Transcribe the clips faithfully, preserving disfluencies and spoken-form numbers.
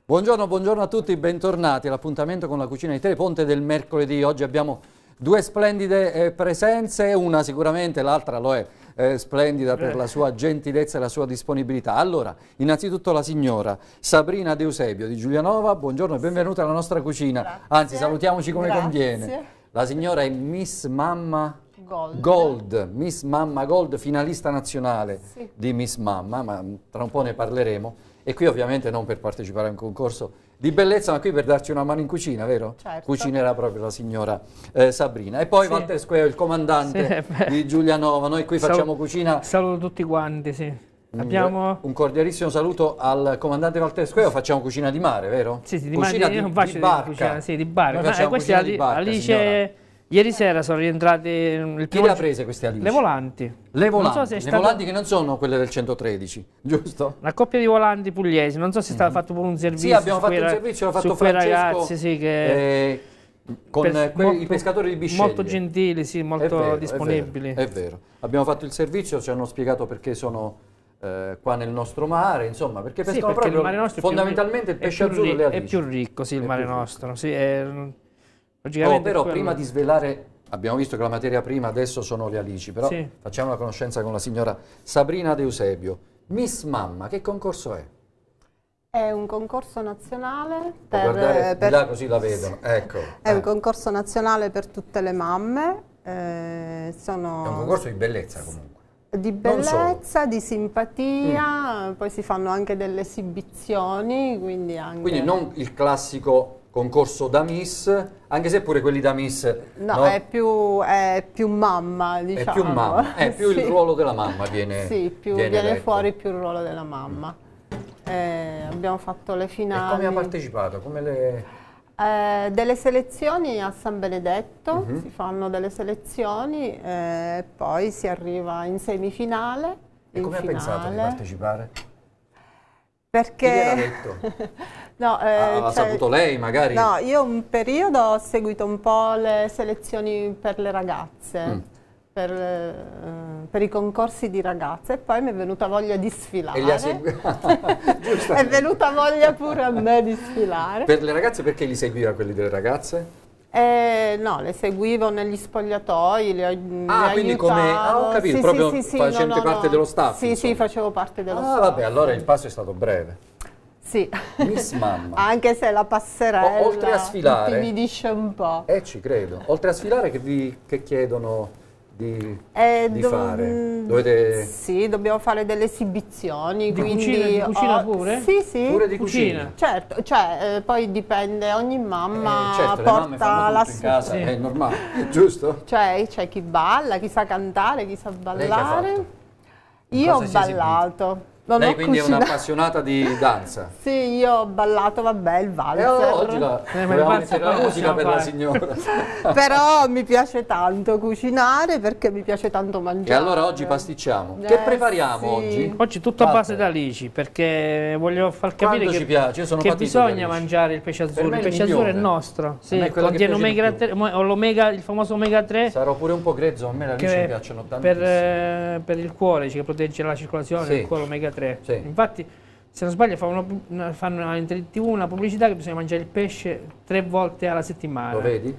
Buongiorno, buongiorno a tutti, bentornati all'appuntamento con la cucina di Teleponte del mercoledì. Oggi abbiamo due splendide eh, presenze, una sicuramente, l'altra lo è eh, splendida per la sua gentilezza e la sua disponibilità. Allora, innanzitutto la signora Sabrina De Eusebio di Giulianova, buongiorno e benvenuta alla nostra cucina. Grazie. Anzi, salutiamoci come Grazie. conviene. La signora è Miss Mamma Gold. Gold, Miss Mamma Gold, finalista nazionale Sì. di Miss Mamma, ma tra un po' ne parleremo. E qui ovviamente non per partecipare a un concorso di bellezza, ma qui per darci una mano in cucina, vero? Certo. Cucinerà proprio la signora eh, Sabrina. E poi Sì. Walter Squeo, il comandante Sì, di Giulianova. Noi qui facciamo Salu- cucina. Saluto tutti quanti, sì. Un- Abbiamo... un cordialissimo saluto al comandante Walter Squeo. Facciamo cucina di mare, vero? Sì, sì, di cucina mare, io non faccio di di barca. cucina, sì, di barca. Noi Ma, facciamo eh, questi cucina di Ali- barca, Alice, signora. ieri sera sono rientrate il Chi primo le ha gi- prese queste alici? Le volanti. Le Non volanti, so se è le stato- volanti che non sono quelle del centotredici, giusto? Una coppia di volanti pugliesi, non so se è stato fatto pure un servizio. Sì, abbiamo su fatto quei un ra- servizio, l'ha fatto su quei Francesco, ragazzi, sì, che... eh, con per- quei- molto- i pescatori di Bisceglie. Molto gentili, sì, È molto vero, disponibili. È vero, è vero. Abbiamo fatto il servizio, ci hanno spiegato perché sono eh, qua nel nostro mare, insomma, perché Sì, pescano perché il proprio mare nostro è più fondamentalmente il ri- è pesce più azzurro e ri- le è alici. più ricco, sì, il È mare più ricco. nostro. Sì, è, Oh, logicamente però quello- prima di svelare, abbiamo visto che la materia prima adesso sono le alici, però Sì. facciamo la conoscenza con la signora Sabrina De Eusebio. Miss Mamma, che concorso è? È un concorso nazionale Può per, guardare di per- là così la vedono, ecco. è un eh. concorso nazionale per tutte le mamme. eh, sono È un concorso di bellezza comunque. di non solo. bellezza, di simpatia, poi si fanno anche delle esibizioni, quindi anche... Quindi non il classico concorso da Miss, anche se pure quelli da Miss No, no, è, più, è più mamma, è diciamo. più mamma, è più Sì. il ruolo della mamma viene, Sì, più, viene viene letto. fuori più il ruolo della mamma. Eh, abbiamo fatto le E finali. come ha partecipato? Come le... Eh, delle selezioni a San Benedetto, Mhm. si fanno delle selezioni e poi si arriva in semifinale. E in come ha finale, pensato di partecipare? Chi Perché gliel'ha detto? no, eh, Ah, l'ha cioè- saputo lei magari? No, io un periodo ho seguito un po' le selezioni per le ragazze, Mm. per, eh, per i concorsi di ragazze e poi mi è venuta voglia di sfilare. E li ha seguiti? È venuta voglia pure a me di sfilare. Per le ragazze perché li seguiva quelli delle ragazze? Eh, no, le seguivo negli spogliatoi, le, Ah, le quindi come- aiutavo. ah, ho capito, Sì, proprio sì, sì, sì, facente no, no, parte no. dello staff, Sì, insomma. sì, facevo parte dello Ah, staff. vabbè, allora il passo è stato breve. Sì. Miss Mamma. Anche se la passerella O- oltre a sfilare- intimidisce un po'. Eh, ci credo. Oltre a sfilare, che vi che chiedono di, Eh, di dov- fare? mm, Dovete... Sì, dobbiamo fare delle esibizioni. Di quindi cucina- di cucina ho- pure? Sì, sì. Pure di Cucina. cucina? Certo, cioè, eh, poi dipende, ogni mamma Eh, certo, le mamme porta fanno la tutto in sua... casa, Sì. è normale, giusto? Cioè, c'è chi balla, chi sa cantare, chi sa Lei che ha ballare. fatto? Io Cosa ho si è esibita? ballato. Non Lei ho quindi è cucinato. un'appassionata di danza? Sì, io ho ballato, vabbè, il E valzer. allora oggi la, Eh, ma il volevamo valzer mettere la lo musica possiamo per la fare. signora. Però mi piace tanto cucinare perché mi piace tanto E mangiare. allora oggi pasticciamo. Eh, Che prepariamo sì. oggi? Oggi tutto a base Walter. d'alici, perché voglio far capire Quando che, ci piace, io sono che patito di bisogna alici. mangiare il pesce Per azzurro. me Il è il pesce azzurro è migliore. nostro, sì, A me è quello che contiene piace di omega più. tre, mo- l'omega- il famoso omega tre Sarò pure un po' grezzo, a me le alici mi che piacciono per, tantissimo. eh, per il cuore, cioè, che protegge la circolazione Sì. del cuore omega tre. Sì. Infatti, se non sbaglio, fanno, una, fanno in tivù una pubblicità che bisogna mangiare il pesce tre volte alla settimana. Lo vedi?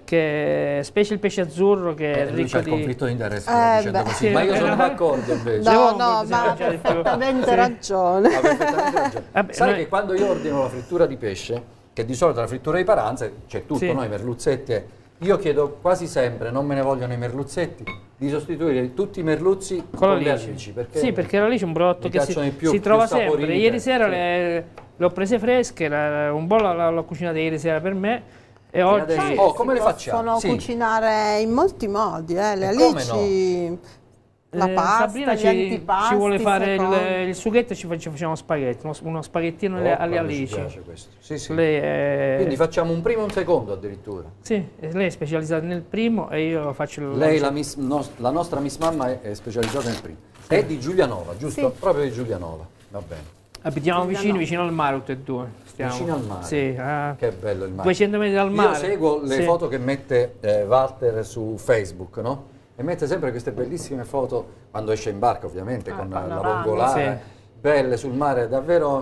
Perché specie il pesce azzurro che Eh, è lui ricco c'ha il di... conflitto di interesse Eh, dicendo beh. così, Sì, ma io eh, sono no. d'accordo invece. No, Devo- no, ma bisogna ha mangiare di più. perfettamente Sì. ragione. Ha perfettamente ragione. Vabbè, Sai noi- che quando io ordino la frittura di pesce, che di solito la frittura di paranze c'è tutto, Sì. no? I merluzzetti, e io chiedo quasi sempre, non me ne vogliono i merluzzetti, di sostituire tutti i merluzzi con, con le l'alici. alici. Perché Sì, perché l'alice è un prodotto mi che si, piacciono di più, si più trova saporite. sempre. Ieri sera Sì. le, le ho prese fresche, la- un po' l'ho cucinata ieri sera per me e oggi... adesso- Oh, come Si le facciamo? possono Sì. cucinare in molti modi, eh. Le E come alici, la Eh, pasta, Sabrina gli ci, antipasti, ci vuole fare secondo. il, il sughetto e ci facciamo, facciamo spaghetti, uno, uno spaghettino alle, Oh, alle quando ci alici. piace questo. Sì, sì. Lei è, Quindi facciamo un primo e un secondo addirittura. sì, lei è specializzata nel primo e io faccio il... Lei, la, miss- nos- la nostra Miss Mamma, è, è specializzata nel primo. È di Giulianova, giusto? Sì. Proprio di Giulianova, va bene. Abitiamo vicino, no. vicino al mare tutti e due. Stiamo. Vicino al mare? Sì, a Che bello il mare. duecento metri dal mare. Io seguo le Sì. foto che mette eh, Walter su Facebook, no? E mette sempre queste bellissime foto, quando esce in barca ovviamente, Ah, con la panoramiche. vongolare, Sì. belle sul mare, davvero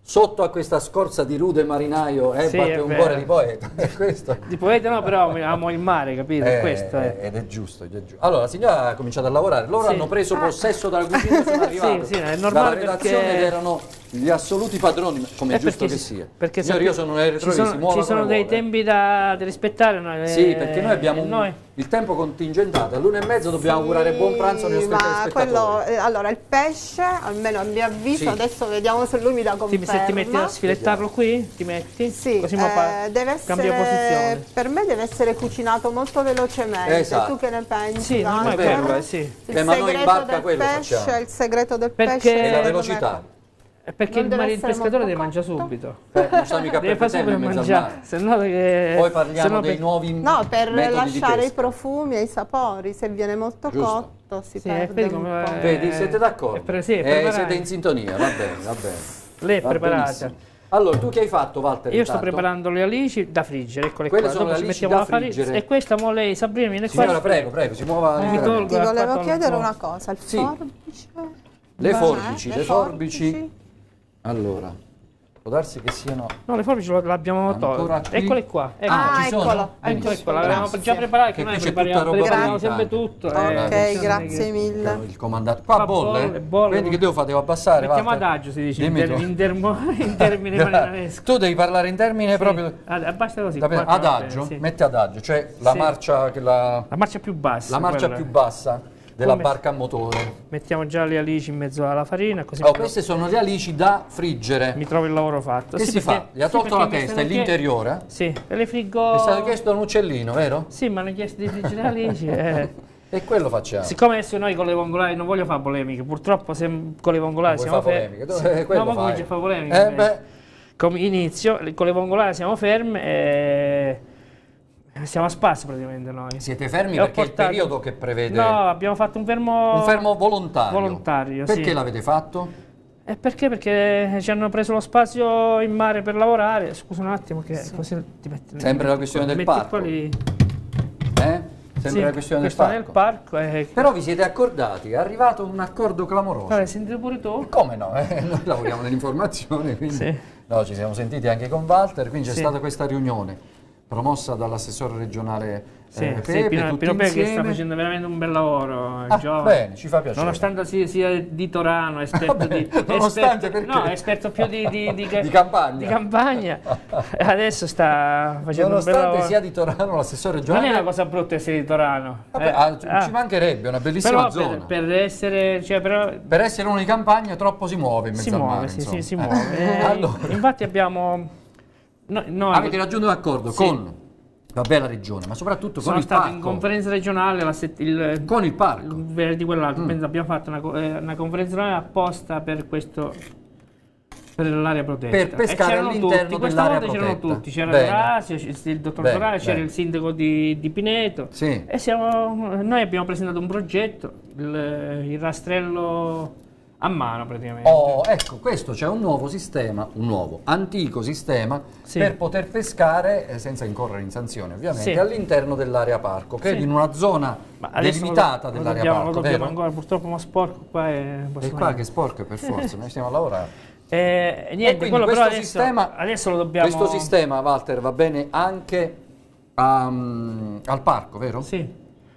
sotto a questa scorza di rude marinaio eh, Sì, batte è un vero. cuore di poeta. È questo. Di poeta no, però amo il mare, capito? Eh, Questo è. Ed è giusto, ed è giusto. Allora, la signora ha cominciato a lavorare, loro Sì. hanno preso possesso dalla cucina e sono arrivati Sì, sì, è normale dalla redazione perché- ed erano gli assoluti padroni, come è Eh, giusto perché che si- sia. perché Signori, io sono un ci elettrone, sono, si muova ci sono come dei vuole. tempi da, da rispettare. No? Sì, Eh, perché noi abbiamo un- noi- il tempo contingentato, all'una e mezza dobbiamo Sì, augurare buon pranzo ai nostri ma telespettatori. quello, eh, allora il pesce, almeno a mio avviso, Sì. adesso vediamo se lui mi dà Ti, conferma. se ti metti a sfilettarlo qui, ti metti? Sì, Così mo fa- eh, deve cambia essere, posizione. per me deve essere cucinato molto velocemente. Esatto. Tu che ne pensi? Sì, no, ma è Walter? vero, eh, sì. Il Eh, ma noi in segreto barca del quello pesce, facciamo. il segreto del Perché- pesce E la secondo me- velocità. È perché Non il, deve mari- il essere pescatore molto deve mangiare cotto? subito. Eh, non sta mica Deve per fare tempo subito in mezzo al mangiare, mare. se no che... Poi se parliamo no dei per- nuovi No, per metodi di lasciare i pesca. profumi e i sapori, se viene molto Giusto. cotto si Sì, perde vedi un come- po'. Vedi, siete d'accordo? È pre- sì, è Eh, preparata. siete in sintonia, va bene, va bene. Lei è Va preparata. benissimo. Allora, tu che hai fatto, Walter? Io sto intanto? preparando le alici da friggere, eccole Quelle qua. sono Dopo le ci alici mettiamo da la farina. friggere. E questa mo lei, Sabrina, viene qua. Signora, prego, prego, si muova Mi liberamente. tolgo. Ti Guarda, volevo guarda, chiedere guarda. una cosa, il Sì. forbice? Le Va- forbici, eh, le forbici. Allora, può darsi che siano... No, le forbici lo- l'abbiamo Ancora tolte. qui? Eccole qua. Ecco. Ah, Ah, ci sono? eccolo, Benissimo. Eccole qua, l'avevamo Grazie. già preparato, che Che noi qui c'è prepariamo, tutta roba prepariamo finita sempre anche. tutto. Ok, eh, grazie mille. Il comandante. Qua Qua bolle? bolle, bolle. Vedi che devo fare? Devo abbassare, Mettiamo Walter? adagio, si dice, in, Dimmi ter- tu. in, termo- in termini marinareschi. Tu devi parlare in termine proprio... Ad- Basta così. da- quattro adagio? volte, sì. Metti adagio, cioè la Sì. marcia, che la, La marcia più bassa. la marcia quella. più bassa della Come- barca a motore. Mettiamo già le alici in mezzo alla farina, così Oh, mi, tro- queste sono le alici da friggere. mi trovo il lavoro fatto. Che Sì, si perché- fa? Gli ha sì, tolto perché la mi è testa e stato chie- l'interiore? Sì, e le friggo... È stato chiesto da un uccellino, vero? Sì, mi hanno chiesto di friggere le alici. eh. E quello facciamo. Siccome adesso noi con le vongolari non voglio fare polemiche, purtroppo se con le vongolari Vuoi siamo fare fermi. polemiche? Dove- Sì. quello No, ma fai. comincia a fare polemiche. Eh, invece. beh. Come inizio, le- con le vongolari siamo fermi e siamo a spasso praticamente noi. Siete fermi E ho perché è il portato- periodo che prevede No, abbiamo fatto un fermo... un fermo volontario. volontario, Perché sì. l'avete fatto? E perché? Perché ci hanno preso lo spazio in mare per lavorare. Scusa un attimo che così ti metti... Sempre la questione del metti parco. qua lì. Eh? Sempre Sì, la questione del questo parco. nel parco. E... Però vi siete accordati, è arrivato un accordo clamoroso. Vabbè, sentite pure tu? Come no? Eh, noi lavoriamo nell'informazione, quindi Sì. no, ci siamo sentiti anche con Walter, quindi c'è Sì. stata questa riunione promossa dall'assessore regionale Sì, eh, sì, Pepe, Pino, tutti Pino Pepe che sta insieme. facendo veramente un bel lavoro. Ah, giovane. bene, ci fa piacere. Nonostante sia, sia di Torano, esperto Vabbè, di... nonostante esperto, perché? no, esperto più di, di, di, Di campagna. di campagna. E adesso sta facendo un bel Nonostante lavoro. sia di Torano, l'assessore Non regionale... è una cosa brutta essere di Torano. Vabbè, eh. ah, ci Ah. mancherebbe, una bellissima Però zona. per, per essere... Cioè, però, Per essere uno di campagna troppo si muove in mezzo si al muove, mare, sì, insomma. sì, si Eh. muove. Eh, Allora, Infatti abbiamo... No, no, avete raggiunto un accordo Sì. con la bella regione, ma soprattutto con sono il stato parco. in conferenza regionale la sett- il, Con il parco. il venerdì quell'altro, Mm. penso abbiamo fatto una, co- eh, una conferenza regionale apposta per questo, per l'area protetta. Per pescare E c'erano all'interno tutti, questa dell'area volta c'erano protetta. tutti, c'era Bene. Orazio, c- il dottor Bene, Corale, c'era bene. il sindaco di, di Pineto Sì. e siamo, noi abbiamo presentato un progetto, il, il rastrello a mano praticamente. Oh, ecco, questo c'è un nuovo sistema, un nuovo, antico sistema Sì. per poter pescare, eh, senza incorrere in sanzioni ovviamente, Sì. all'interno dell'area parco, che è Sì. in una zona Ma adesso delimitata lo, lo dell'area dobbiamo, parco, lo dobbiamo vero? ancora, purtroppo ma sporco qua e E qua che sporco per forza, noi stiamo a lavorare. Eh, e E niente, quindi quello questo però adesso, sistema, adesso lo dobbiamo... questo sistema, Walter, va bene anche a, mm, al parco, vero? Sì.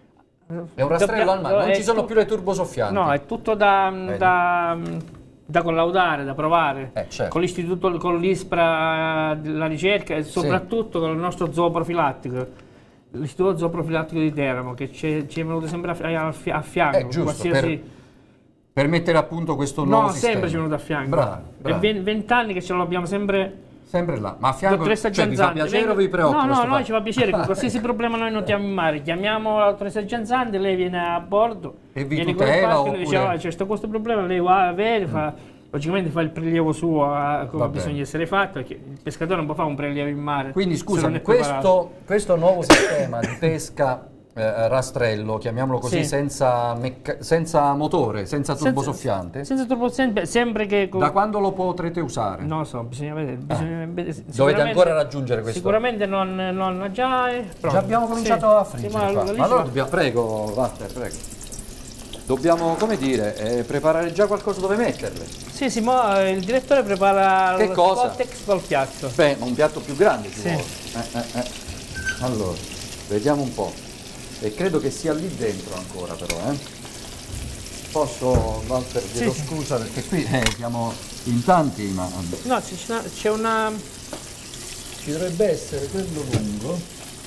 È un rastrello al mare, non è ci sono tu- più le turbosoffianti. No, è tutto da, Vedi? da, da collaudare, da provare. Eh, certo. Con l'istituto, con l'ISPRA della ricerca e soprattutto con il nostro zooprofilattico. L'istituto zooprofilattico di Teramo, che ci ci è venuto sempre a, fi- a fi- a fianco. Eh, giusto, qualsiasi... Per mettere a punto questo nuovo No, sistema. sempre ci è venuto a fianco. Bravo, bravo. È ven- vent'anni che ce l'abbiamo sempre... Sempre là, ma a fianco, Dottoressa cioè, vi fa Gianzanti, piacere o venga- vi preoccupa? No, no, questo noi fatto? ci fa piacere che qualsiasi problema noi notiamo in mare, chiamiamo la dottoressa Gianzanti, lei viene a bordo E vi viene con tutela, il parco, noi oppure- diciamo, "Ah, c'è sto- questo problema, lei va, vede, fa, logicamente fa il prelievo suo a- come Va bisogna bene. essere fatto, perché il pescatore non può fare un prelievo in mare. Quindi se non scusami, è preparato. questo, questo nuovo sistema di pesca eh, rastrello, chiamiamolo così, Sì. senza, mecca- senza motore, senza Senza- turbosoffiante, Senza turbosoffiante, sempre che... con- da quando lo potrete usare? Non lo so, bisogna vedere. Bisogna vedere. Dovete Sicuramente- ancora raggiungere questo? Sicuramente non, non già è pronto. Già abbiamo cominciato Sì. a Sì, friggere ma qua. lì Ma ci allora va- dobbiamo... Prego, Walter, prego. dobbiamo, come dire, eh, preparare già qualcosa dove metterle. Sì, sì, mo il direttore prepara che lo cosa? Scottex col piatto. Beh, ma un piatto più grande ci Sì. vuole. Eh, eh, eh. Allora, vediamo un po'. E credo che sia lì dentro ancora però, eh. Posso, Walter, chiedo Sì, sì. scusa perché qui eh, siamo in tanti, ma No, c'è una... ci dovrebbe essere quello lungo.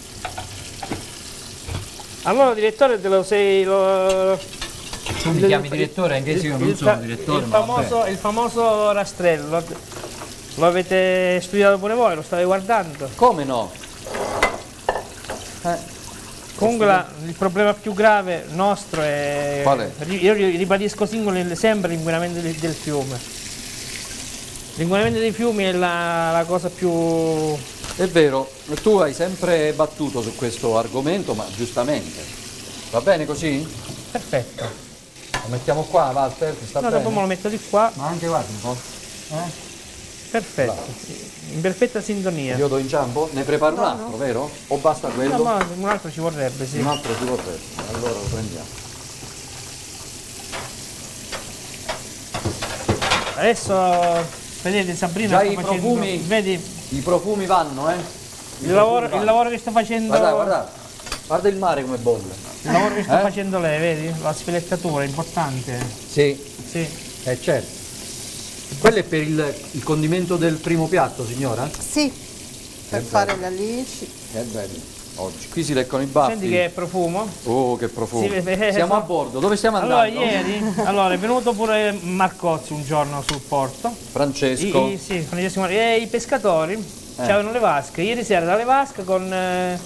Allora, direttore, te lo sei... Lo... Tu mi chiami direttore, anche se io non il, sono fa- direttore, il ma famoso, il famoso rastrello, lo avete studiato pure voi, lo state guardando? come no? Eh, Comunque la- il problema più grave nostro è... Qual è? ri- Io ri- ribadisco singolo- sempre l'inquinamento del, del fiume. L'inquinamento dei fiumi è la, la cosa più... è vero, tu hai sempre battuto su questo argomento, ma giustamente. Va bene così? Perfetto. Lo mettiamo qua, Walter, ti sta No, bene? dopo me lo metto di qua. Ma anche guarda un po'. Eh? Perfetto. In perfetta sintonia. Io do inciampo? Ne preparo un altro, vero? O basta quello? No, ma un altro ci vorrebbe, sì. Un altro si vorrebbe. Allora lo prendiamo. Adesso vedete Sabrina Già sta i facendo, profumi- vedi I profumi vanno, eh? I il profumi lavoro, vanno. il lavoro che sta facendo Guarda, guarda. Guarda il mare come bolle. il lavoro che sta Eh? facendo lei, vedi? La sfilettatura è importante. Sì, Sì. eh certo. Quello è per il, il condimento del primo piatto, signora? Sì, per Che fare bello. le alici. Che bello. Oggi. Qui si leccano i baffi. Senti che profumo? Oh, che profumo. Sì, beh, Siamo fa- a bordo. Dove stiamo Allora andando? ieri allora, è venuto pure Marcozzi un giorno sul porto. Francesco. I, i- sì, Francesco Mar- e i pescatori avevano le vasche. Ieri sera dalle vasche con eh,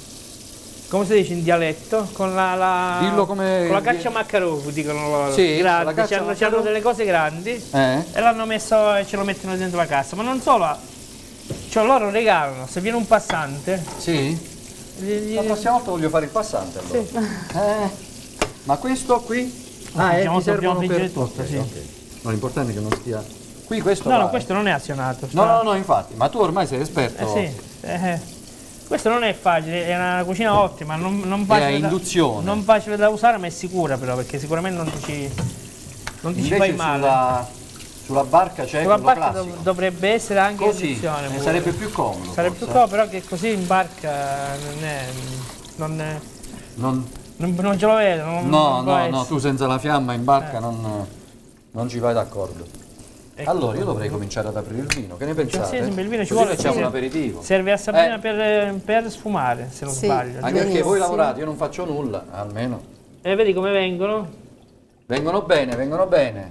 come si dice in dialetto? Con la, la, Dillo come- con la caccia maccarò, dicono loro. Sì, grande, la caccia c'hanno, maccarò. c'hanno delle cose grandi Eh? e l'hanno messo e ce lo mettono dentro la cassa. Ma non solo, cioè loro regalano, se viene un passante, Sì? gli- gli- La prossima volta voglio fare il passante allora. Sì. Eh, ma questo qui? Ah, eh, Dobbiamo- ti servono dobbiamo per friggere tutto, Ok, sì. ok. No, l'importante è che non stia... Qui questo no, va, no, eh. questo non è azionato. No, sta- no, no, infatti, ma tu ormai sei esperto. Eh sì, eh, questo non è facile, è una cucina ottima, non, non facile, a da, induzione. non facile da usare ma è sicura però, perché sicuramente non ti ci, non ti ci Invece fai male. sulla, sulla barca c'è Sulla quello barca classico. dov- dovrebbe essere anche Così, induzione. eh, pure. sarebbe più comodo. Sarebbe più forse. comodo, però che così in barca non è... Non, è- Non- non- non ce lo vedo. Non, no, non può no, essere. no, tu senza la fiamma in barca Eh. non, non ci vai d'accordo. Ecco. Allora, io dovrei cominciare ad aprire il vino, che ne pensate? Sì, sì, il vino ci Così vuole, facciamo sì, un sì. aperitivo. Serve a Sabrina Eh. per, per sfumare, se non Sì. sbaglio. Anche perché voi Benissimo. lavorate, io non faccio nulla, almeno. E vedi come vengono? Vengono bene, vengono bene.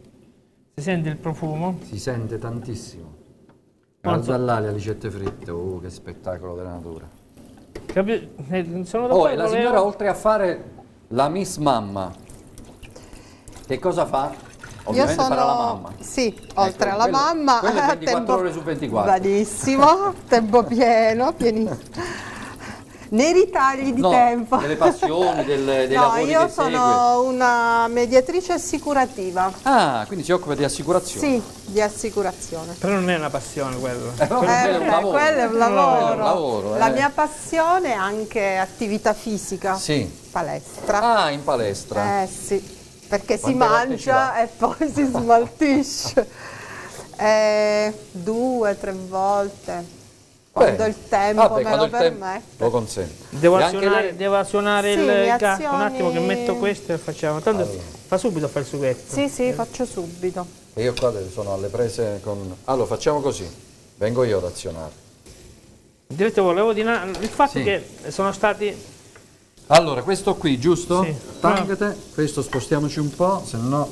Si sente il profumo? Si sente tantissimo. Non so. Guarda là le alicette fritte, oh che spettacolo della natura. Capi- eh, Sono Oh, d'accordo, e la volevo- signora oltre a fare la Miss Mamma, che cosa fa? Ovviamente Io sono, farà la mamma. sì, oltre alla quello- mamma, quello è a ventiquattro tempo- ore su ventiquattro. Benissimo, tempo pieno, pienissimo. Nei ritagli di No, tempo. delle passioni, del- dei no, lavori io che sono una mediatrice assicurativa. Ah, quindi si occupa di assicurazione. Sì, di assicurazione. Però non è una passione quello. Eh, però Eh, quello è un beh, lavoro. quello è un Quello lavoro. è un lavoro, La eh. mia passione è anche attività fisica, Sì. palestra. Ah, in palestra. Eh sì, perché si Quante volte ci va? mangia e poi si smaltisce. Eh, due, tre volte, quando Beh, il tempo vabbè, me quando lo il tempo permette. lo consente. Devo E anche azionare, lei- devo azionare Sì, il mi gas. Un azioni- attimo che metto questo e facciamo. Tanto Allora. fa subito a fare il sughetto. Sì, sì, faccio subito. E io qua sono alle prese con... Allora, facciamo così. Vengo io ad azionare. Diretto volevo dire una- il fatto Sì. che sono stati. Allora, questo qui, giusto? Sì. Tangate, questo spostiamoci un po', se no...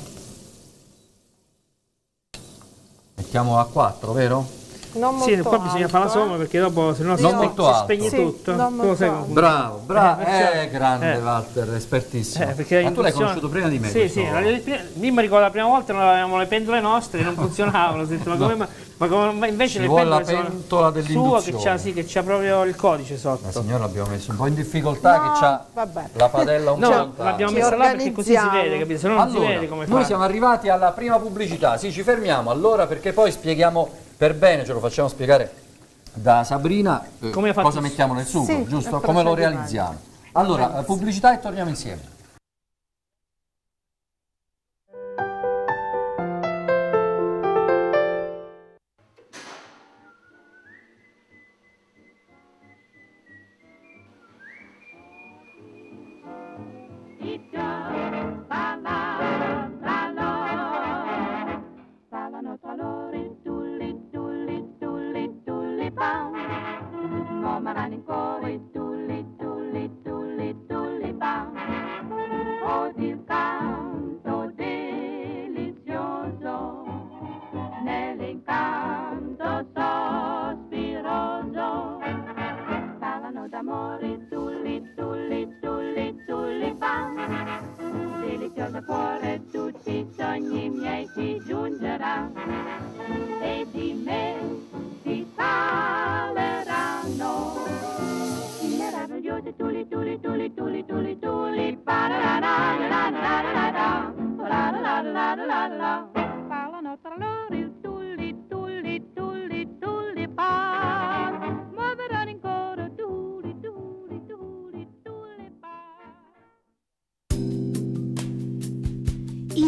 Mettiamo a quattro, vero? Non molto Sì, qua bisogna fare la alto, somma eh. perché dopo se no si, Non spe- molto si alto. spegne Sì, tutto. non Tu lo molto sai alto. come- Bravo, bravo, Eh, perciò- eh, grande eh. Walter, espertissimo. Eh, perché Ma tu l'hai l'induzione- conosciuto prima di me? Sì, questo- sì, la- la- prima- lì mi ricordo la prima volta non avevamo le pendole nostre, non funzionavano, ho detto, ma, come, ma, ma come- ma invece Ci le vuole la pendole pentola sono sua che dell'induzione. c'ha, sì, che c'ha proprio il codice sotto. La signora l'abbiamo messo un po' in difficoltà, No, che c'ha vabbè. la padella un No, po' lontana. l'abbiamo Ci messa là perché così si organizziamo. vede, capito? Se no non Allora, si vede come noi fa. siamo arrivati alla prima pubblicità, sì, ci fermiamo allora perché poi spieghiamo per bene, ce lo facciamo spiegare da Sabrina, eh, Come ha fatto cosa il- mettiamo nel sugo, Sì, giusto? il Come lo procedimento. realizziamo. Allora, eh, pubblicità e torniamo insieme.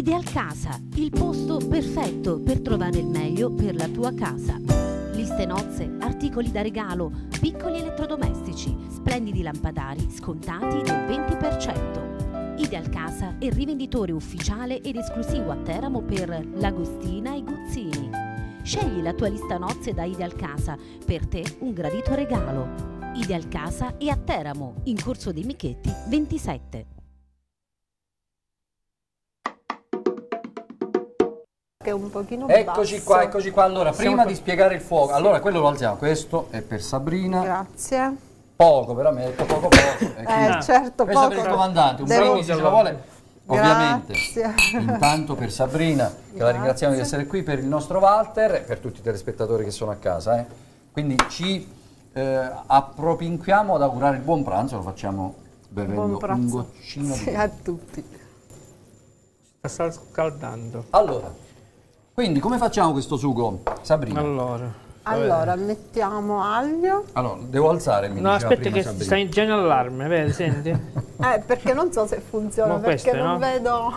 Idealcasa, il posto perfetto per trovare il meglio per la tua casa. Liste nozze, articoli da regalo, piccoli elettrodomestici, splendidi lampadari scontati del venti per cento. Idealcasa è rivenditore ufficiale ed esclusivo a Teramo per Lagostina e Guzzini. Scegli la tua lista nozze da Idealcasa, per te un gradito regalo. Idealcasa è a Teramo, in Corso dei Michetti ventisette. È un pochino Eccoci basso. qua, eccoci qua. Allora, Siamo prima qua. di spiegare il fuoco, allora quello lo alziamo. Questo è per Sabrina. Grazie. Poco, però mi ha detto poco poco. E Eh, quindi- certo, questo poco. per il comandante, un Devo- brindisi se lo vuole. Ovviamente. Grazie. Intanto per Sabrina, che la Grazie. ringraziamo di essere qui, per il nostro Walter e per tutti i telespettatori che sono a casa. eh. Quindi ci eh, appropinquiamo ad augurare il buon pranzo, lo facciamo bevendo Buon un pranzo. goccino Sì, di... a tutti. Sta scaldando. Allora, quindi come facciamo questo sugo, Sabrina? Allora. Allora, mettiamo aglio. Allora, devo alzare, mi No, diceva aspetta prima che Sabrina. sta in già in allarme, vedi, senti? Eh, perché non so se funziona, Ma perché queste, non no? vedo...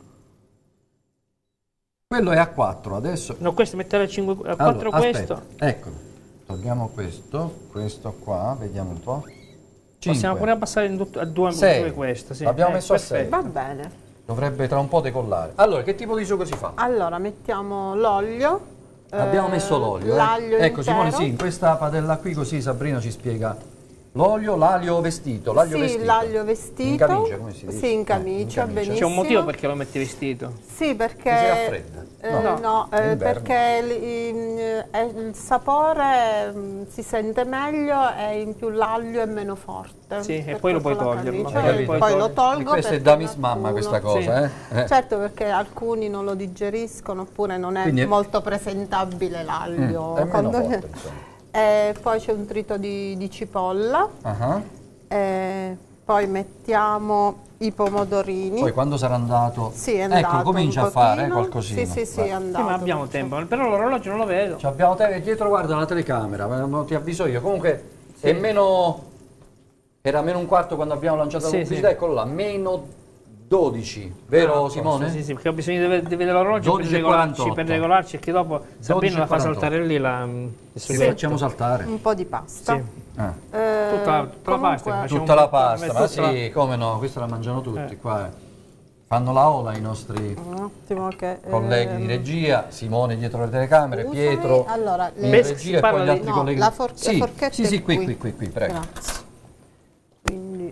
Quello è a quattro, adesso... No, questo mettere a cinque, a quattro Allora, questo. aspetta, eccolo. Togliamo questo, questo qua, vediamo un po'. Possiamo Cinque. pure abbassare in due, a due, Sei. due questo, sì. L'abbiamo Eh, messo a perfetto. Va bene. Dovrebbe tra un po' decollare. Allora, che tipo di sugo si fa? Allora, mettiamo l'olio. Abbiamo eh, messo l'olio, eh? L'aglio Ecco, Simone, intero. sì, in questa padella qui così Sabrina ci spiega. L'olio, l'aglio vestito, l'aglio Sì, vestito. l'aglio vestito. In camicia, come si dice? Sì, in Eh, camicia, benissimo. C'è un motivo perché lo metti vestito? Sì, perché... Che si raffredda? eh, No. no, eh, D'inverno. perché il, il- eh, il sapore mm, si sente meglio e in più l'aglio è meno forte. Sì, e per poi lo puoi tutta la toglierlo. camicia, Hai e capito? poi lo Poi tolgo. E questa è perché da Miss Mamma qualcuno- questa cosa, eh? Eh. Certo, perché alcuni non lo digeriscono oppure non è Quindi è- molto presentabile l'aglio. Mm, è meno quando- forte, insomma. E poi c'è un trito di, di cipolla. Ah, E poi mettiamo i pomodorini. poi quando sarà andato... Sì, è andato Ecco, comincia un a fare pochino. qualcosina. Sì, sì, sì, Vai. è Sì, andato. ma abbiamo tempo, però l'orologio non lo vedo. Ci abbiamo te- dietro, guarda la telecamera, ma ti avviso io. Comunque è meno... Era meno un quarto quando abbiamo lanciato Sì, la pubblicità, sì. eccolo là, meno dodici, vero Ah, Simone? forse, Sì, sì, perché ho bisogno di, di vedere l'orologio per dodici e regolarci, quarantotto. per regolarci, perché dopo Sabrina la fa quarantotto. saltare lì la, il Sì, sughetto. facciamo saltare. Un po' di pasta. Sì. Ah. Eh, Tutta la- tutta la pasta, comunque- facciamo Tutta un la po' pasta, tutta ma la- sì, come no, questa la mangiano tutti Eh. qua. eh. Fanno la ola i nostri Un attimo che... colleghi ehm, di regia, Simone dietro le telecamere, scusami, Pietro allora, in le- regia e parla poi gli di- altri no, colleghi. la for- sì, la forchetta sì, è sì, qui, qui. qui, qui, qui, prego. Grazie. Quindi...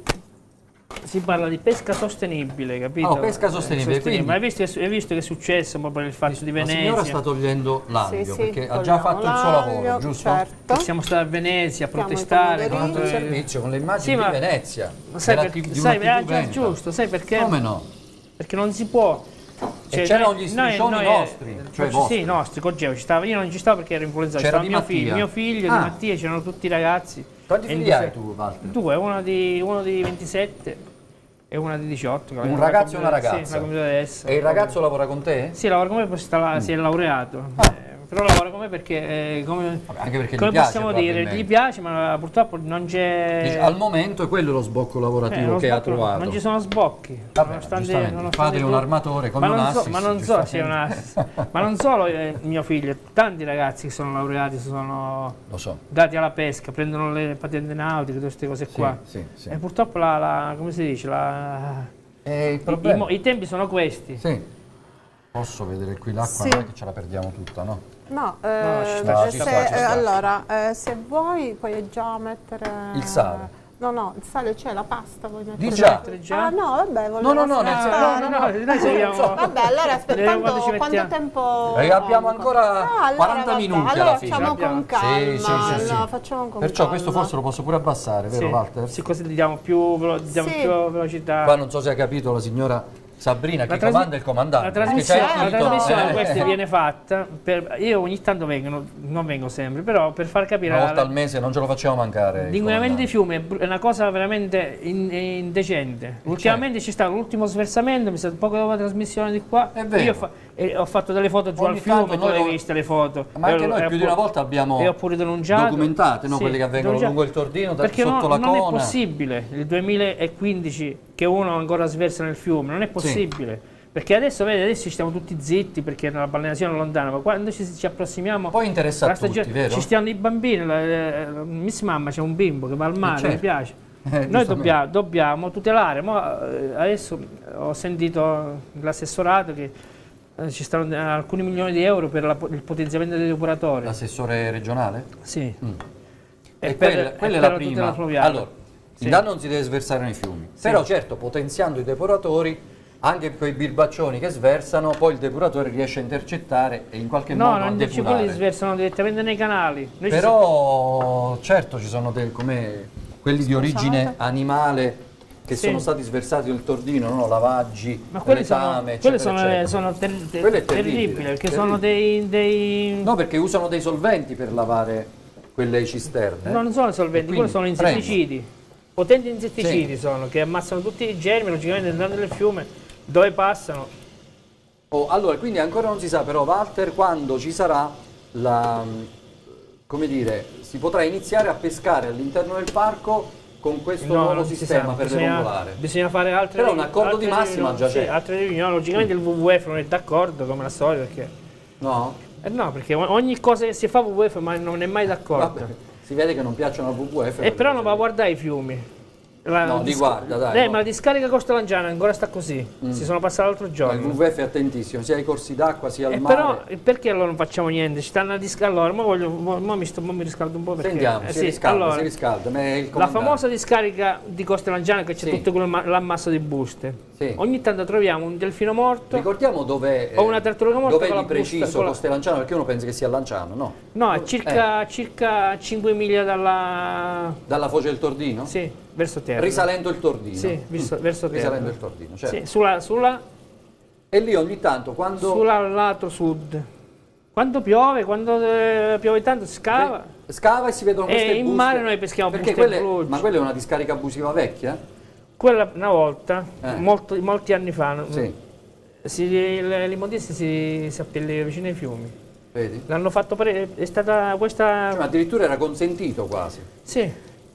Si parla di pesca sostenibile, capito? Oh, pesca sostenibile, quindi- Ma hai visto, che- hai visto che è successo proprio per il fatto di La Venezia? signora sta togliendo l'aglio Sì, sì, perché ha già togliamo fatto il suo lavoro, l'aglio, giusto? Certo. Siamo stati a Venezia a Mettiamo i protestare pomodorini. Fatto il contro il- servizio con le immagini Sì, ma- di Venezia. Ma sai, della per- T V di sai, una ah, T V già, veneta. giusto, sai perché? Come no? Perché non si può. E c'erano noi- gli noi- striscioni noi- nostri, cioè sì, vostri. sì, nostri, con Geo ci stava. Io non ci stavo perché ero influenzato, C'era stava di mio Mattia. figlio, mio figlio Ah. di Mattia, c'erano tutti i ragazzi. Quanti E figli in hai due- tu, Walter? Due, uno di, uno di ventisette e una di diciotto. che Un la- ragazzo e una la- Sì, ragazza? la commutadessa. E il ragazzo lavora con te? Sì, lavora con me, poi sta là- si è laureato. Eh, però lavora con me perché, eh, come, Vabbè, anche perché come gli piace, possiamo dire, probabilmente. gli piace, ma purtroppo non c'è... Dice, al momento è quello lo sbocco eh, lavorativo lo che ha sbocco- trovato. Non ci sono sbocchi. Vabbè, nonostante- giustamente, il nonostante padre è un tutto. armatore come ma un non so, assist, ma non so se è un giustamente. assist. Ma non solo eh, mio figlio, tanti ragazzi che sono laureati si sono Lo so. dati alla pesca, prendono le patenti nautiche, tutte queste cose Sì, qua. sì, sì. E purtroppo la, la- come si dice, la, E il i, problema... mo- i tempi sono questi. Sì. Posso vedere qui l'acqua? Sì. Non è che ce la perdiamo tutta, no? No, eh, No, ci sta, ci se- sta, ci sta. eh, allora, eh, se vuoi puoi già mettere... Il sale. No, no, il sale c'è, la pasta puoi mettere. Di già? Mettere già? Ah no, vabbè, volevo No, no, no, nel senso- aspettare. no, no, no, noi seguiamo- Vabbè, allora aspetta, Vediamo quanto, quando ci quanto mettiamo. tempo... Eh, abbiamo ancora Ah, allora, quaranta vabbè, minuti allora alla fine. facciamo Abbiamo- con calma, Sì, sì, sì, sì. allora, facciamo con Perciò calma. questo forse lo posso pure abbassare, vero Sì, Walter? sì, così gli diamo più, velo- diamo Sì. più velocità. Qua non so se ha capito la signora Sabrina, chi La trasmi- comanda è il comandante. La perché trasmissione, c'è il la titolo, trasmissione eh. questa viene fatta, per, io ogni tanto vengo, non, non vengo sempre, però per far capire Una la- volta al mese non ce lo facciamo mancare. il l'inquinamento dei comandante. fiumi è br- è una cosa veramente in- indecente. Ultimamente c'è stato l'ultimo sversamento, mi è stato poco dopo la trasmissione di qua. È vero. Io ho, fa- e ho fatto delle foto giù Ogni al fiume, tanto tu noi le hai lo- viste le foto. Ma anche E ho- noi e ho più di una pu- volta abbiamo e ho pure denunciato. documentate, no? Sì, Quelli che avvengono denunciato. lungo il Tordino, da- Perché sotto non, la non è Cona. possibile il duemilaquindici che uno ancora sversa nel fiume, non è possibile. Perché adesso, vedi, adesso stiamo tutti zitti perché la balneazione è lontana, ma quando ci, ci approssimiamo... Poi interessa a tutti, stagione, vero? ci stiano i bambini, la, la, Miss Mamma c'è un bimbo che va al mare, certo. mi piace. Eh, Noi dobbiamo, dobbiamo tutelare, ma adesso ho sentito l'assessorato che eh, ci stanno alcuni milioni di euro per la, il potenziamento dei depuratori. L'assessore regionale? Sì. Mm. E, E per, quella, quella e è per la prima. fluviale. Allora, sì. intanto non si deve sversare nei fiumi, Sì. però certo potenziando i depuratori, anche quei birbaccioni che sversano, poi il depuratore riesce a intercettare e in qualche No, modo a non invece depurare. quelli sversano direttamente nei canali. Noi ci Però certo ci sono dei, come quelli di origine animale che Sì. sono stati sversati nel Tordino, no? Lavaggi, Ma quelli sono, letame, quelli eccetera, sono, eccetera. sono ter- ter- Quello è terribili, terribile, perché terribile. sono dei, dei... No, perché usano dei solventi per lavare quelle cisterne. No, non sono solventi, E quelli quindi sono insetticidi. Potenti insetticidi sono, che ammazzano tutti i germi, logicamente entrando nel fiume, dove passano. Oh, allora, quindi ancora non si sa però, Walter, quando ci sarà la, come dire, si potrà iniziare a pescare all'interno del parco con questo No, nuovo non si sistema sa, per le bisogna, vongolare. bisogna fare altre Però un accordo altre di massima riunioni, già sì, c'è. altre riunioni. Logicamente il W W F non è d'accordo, come la solita, perché... No? Eh no, perché ogni cosa che si fa W W F ma non è mai d'accordo. Vabbè, si vede che non piacciono al W W F. E però non va a guardare i fiumi. La, No, li dis- guarda, dai, Eh, no. ma la discarica Costa Lanciana ancora sta così. Si sono passati l'altro Il giorno. W W F è attentissimo, sia ai corsi d'acqua sia al E mare. però eh, perché allora non facciamo niente? Ci stanno a discarica. Allora, mo voglio, mo, mo mi, sto, mo mi riscaldo un po' perché. Sentiamo, eh, si sì, riscalda, allora, si riscalda. ma è il la comandante. famosa discarica di Costa Lanciana che c'è Sì. tutto quello ma- l'ammasso di buste. Sì. Ogni tanto troviamo un delfino morto. Ricordiamo dove O una tartaruga morta dov'è con di la busta- preciso con la- Costellanciano, perché uno pensa che sia Lanciano, no? No, è circa, circa cinque miglia dalla. Dalla foce del Tordino? Sì, verso terra. Risalendo il Tordino. Sì, verso, verso terra. Risalendo il Tordino, certo. Sì, sulla, sulla, E lì ogni tanto quando sulla lato sud. Quando piove, quando eh, piove tanto si scava. scava e si vedono queste E in buste. mare noi peschiamo perché buste quelle, blu. ma quella è una discarica abusiva vecchia? Quella una volta, Eh. molto- molti anni fa, Sì, si, l'Immondizi si, si appelle vicino ai fiumi. vedi? L'hanno fatto pare- è stata questa. Cioè, ma addirittura era consentito quasi. Sì.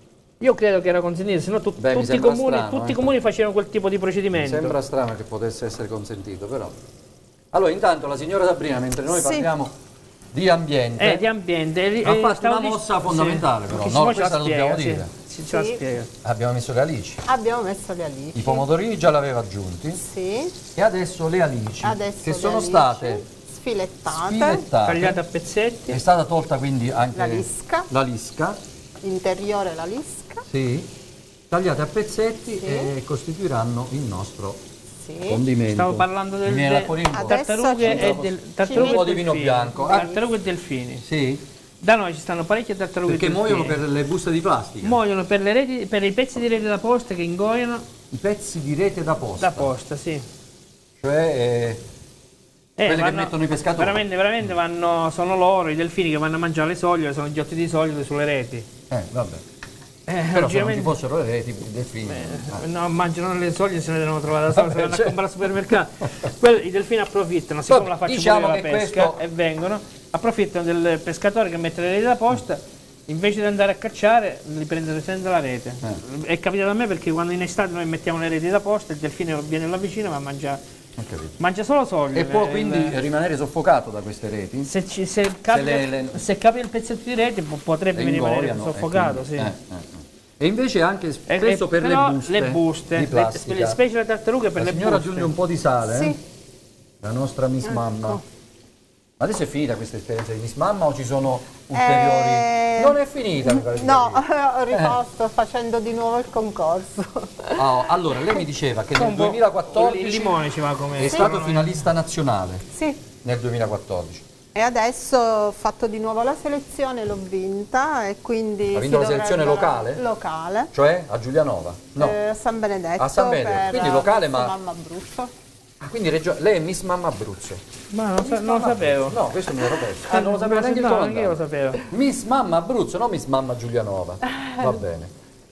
Io credo che era consentito, se no tu- Beh, mi tutti, i sembra comuni, strano, tutti eh. i comuni facevano quel tipo di Mi procedimento. sembra strano che potesse essere consentito, però. Allora, intanto la signora Sabrina, mentre noi Sì. parliamo di ambiente, Eh, di ambiente. eh, ha eh, fatto stavo una dic- mossa fondamentale, sì, però, perché no? mo ce Questa la dobbiamo spiega, dire. Sì, sì, ce la Sì. spiega. abbiamo messo le alici. Abbiamo messo le alici. I pomodorini già li aveva aggiunti Sì. e adesso le alici, Adesso che le sono alici state sfilettate. sfilettate. Tagliate a pezzetti. È stata tolta quindi anche La lisca. la lisca, Interiore la lisca. sì, tagliate a pezzetti Sì. e costituiranno il nostro Sì. condimento. Stavo parlando del, Mi viene del l'acquolina un po'. Adesso tartarughe ci- e ci del tartarughe un po' e di vino delfini. bianco. Ah. Tartarughe e delfini. Sì, Da noi ci stanno parecchie tartarughe perché e delfini. muoiono per le buste di plastica, Muoiono per, le reti, per i pezzi di rete da posta che ingoiano i pezzi di rete da posta, da posta, sì. cioè eh, Eh, Quelle che vanno- mettono i pescatori. Veramente, veramente vanno, sono loro, i delfini che vanno a mangiare le soglie, sono gli otti di solito sulle reti. eh, vabbè. Eh, Però se non ci logicamente- fossero le reti, i delfini. Eh, no, mangiano le soglie se ne devono trovare da soli, Vabbè, se vanno cioè- a comprare al supermercato. Quelli- I delfini approfittano, siccome Vabbè, la faccio diciamo pure io che la pesca questo- e vengono, approfittano del pescatore che mette le reti da posta, invece di andare a cacciare li prende senza la rete. Eh. È capitato a me perché quando in estate noi mettiamo le reti da posta, il delfino viene là vicino ma mangia, Ho capito. mangia solo soglie. E può Eh, quindi il- rimanere soffocato da queste reti? se, ci, se, capita, le- le- se capita il pezzetto di rete po- potrebbe E rimanere ingoiano, soffocato, e sì. quindi- eh, eh, eh. E invece anche E- spesso e- per però le buste, le buste, di le- plastica. le- specie le tartarughe per La le signora buste. aggiunge un po' di sale, eh? Sì. La nostra Miss Ecco. Mamma. Adesso è finita questa esperienza di Miss Mamma o ci sono ulteriori? Eh, Non è finita, mi pare di No, capire. ho riposto facendo di nuovo il concorso. Ah, allora, lei mi diceva che nel Un po' duemilaquattordici il limone ci va come è stato finalista nazionale, Sì. nel duemilaquattordici. E adesso ho fatto di nuovo la selezione, l'ho vinta e quindi... Ha vinto si la selezione dovrebbero- locale? Locale. Cioè a Giulianova? No. eh, a San Benedetto. A San Benedetto, per quindi locale, Miss ma- Mamma Abruzzo. Ah, quindi regio- lei è Miss Mamma Abruzzo. Ma non, sa- non lo sapevo. No, questo non l'ero perso. Ah, non lo sapeva No, neanche il no, comandante. neanche io lo sapevo. Miss Mamma Abruzzo, no Miss Mamma Giulianova. Va bene.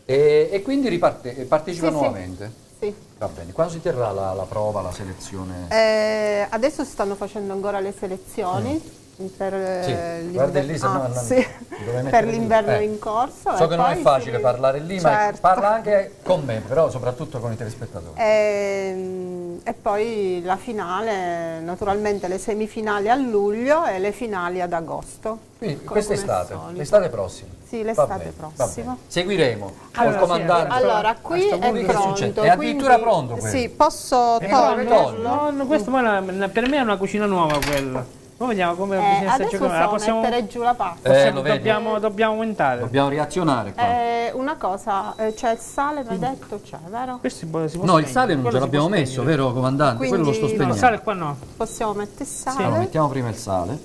E, e quindi riparte, e partecipa Sì, sì. nuovamente? Sì. Va bene. Quando si terrà la, la prova, la selezione? Eh, adesso si stanno facendo ancora le selezioni. per Sì, l'inverno guardi lì, se no ah, non- sì, dove mettere per lì. l'inverno Eh. in corso. So e che non è poi facile si- parlare lì, ma Certo. parla anche con me, però soprattutto con i telespettatori. E, e poi la finale, naturalmente le semifinali a luglio e le finali ad agosto. Quindi come quest'estate, al solito. l'estate prossima. Sì, Va l'estate bene, va prossima. bene. Seguiremo Allora, col comandante. sì, Allora, qui Sto è pure che pronto. succede? È addirittura quindi- pronto quello. Sì, posso E come toglierlo? No, no, questo poi è una- per me è una cucina nuova quella. Poi vediamo come Eh, bisogna adesso giocare. so Possiamo, mettere giù la pasta. Eh, lo vedi. dobbiamo, dobbiamo aumentare. Dobbiamo reazionare qua. Eh, una cosa, eh, c'è il sale, mi hai detto, c'è, vero? Questo si può, si può No, il spegnere, sale non quello ce si può l'abbiamo messo, spegnere. vero comandante? Quindi- Quello lo sto No, No, spegnendo. il sale qua no. Possiamo mettere il sale. Allora, mettiamo prima il sale.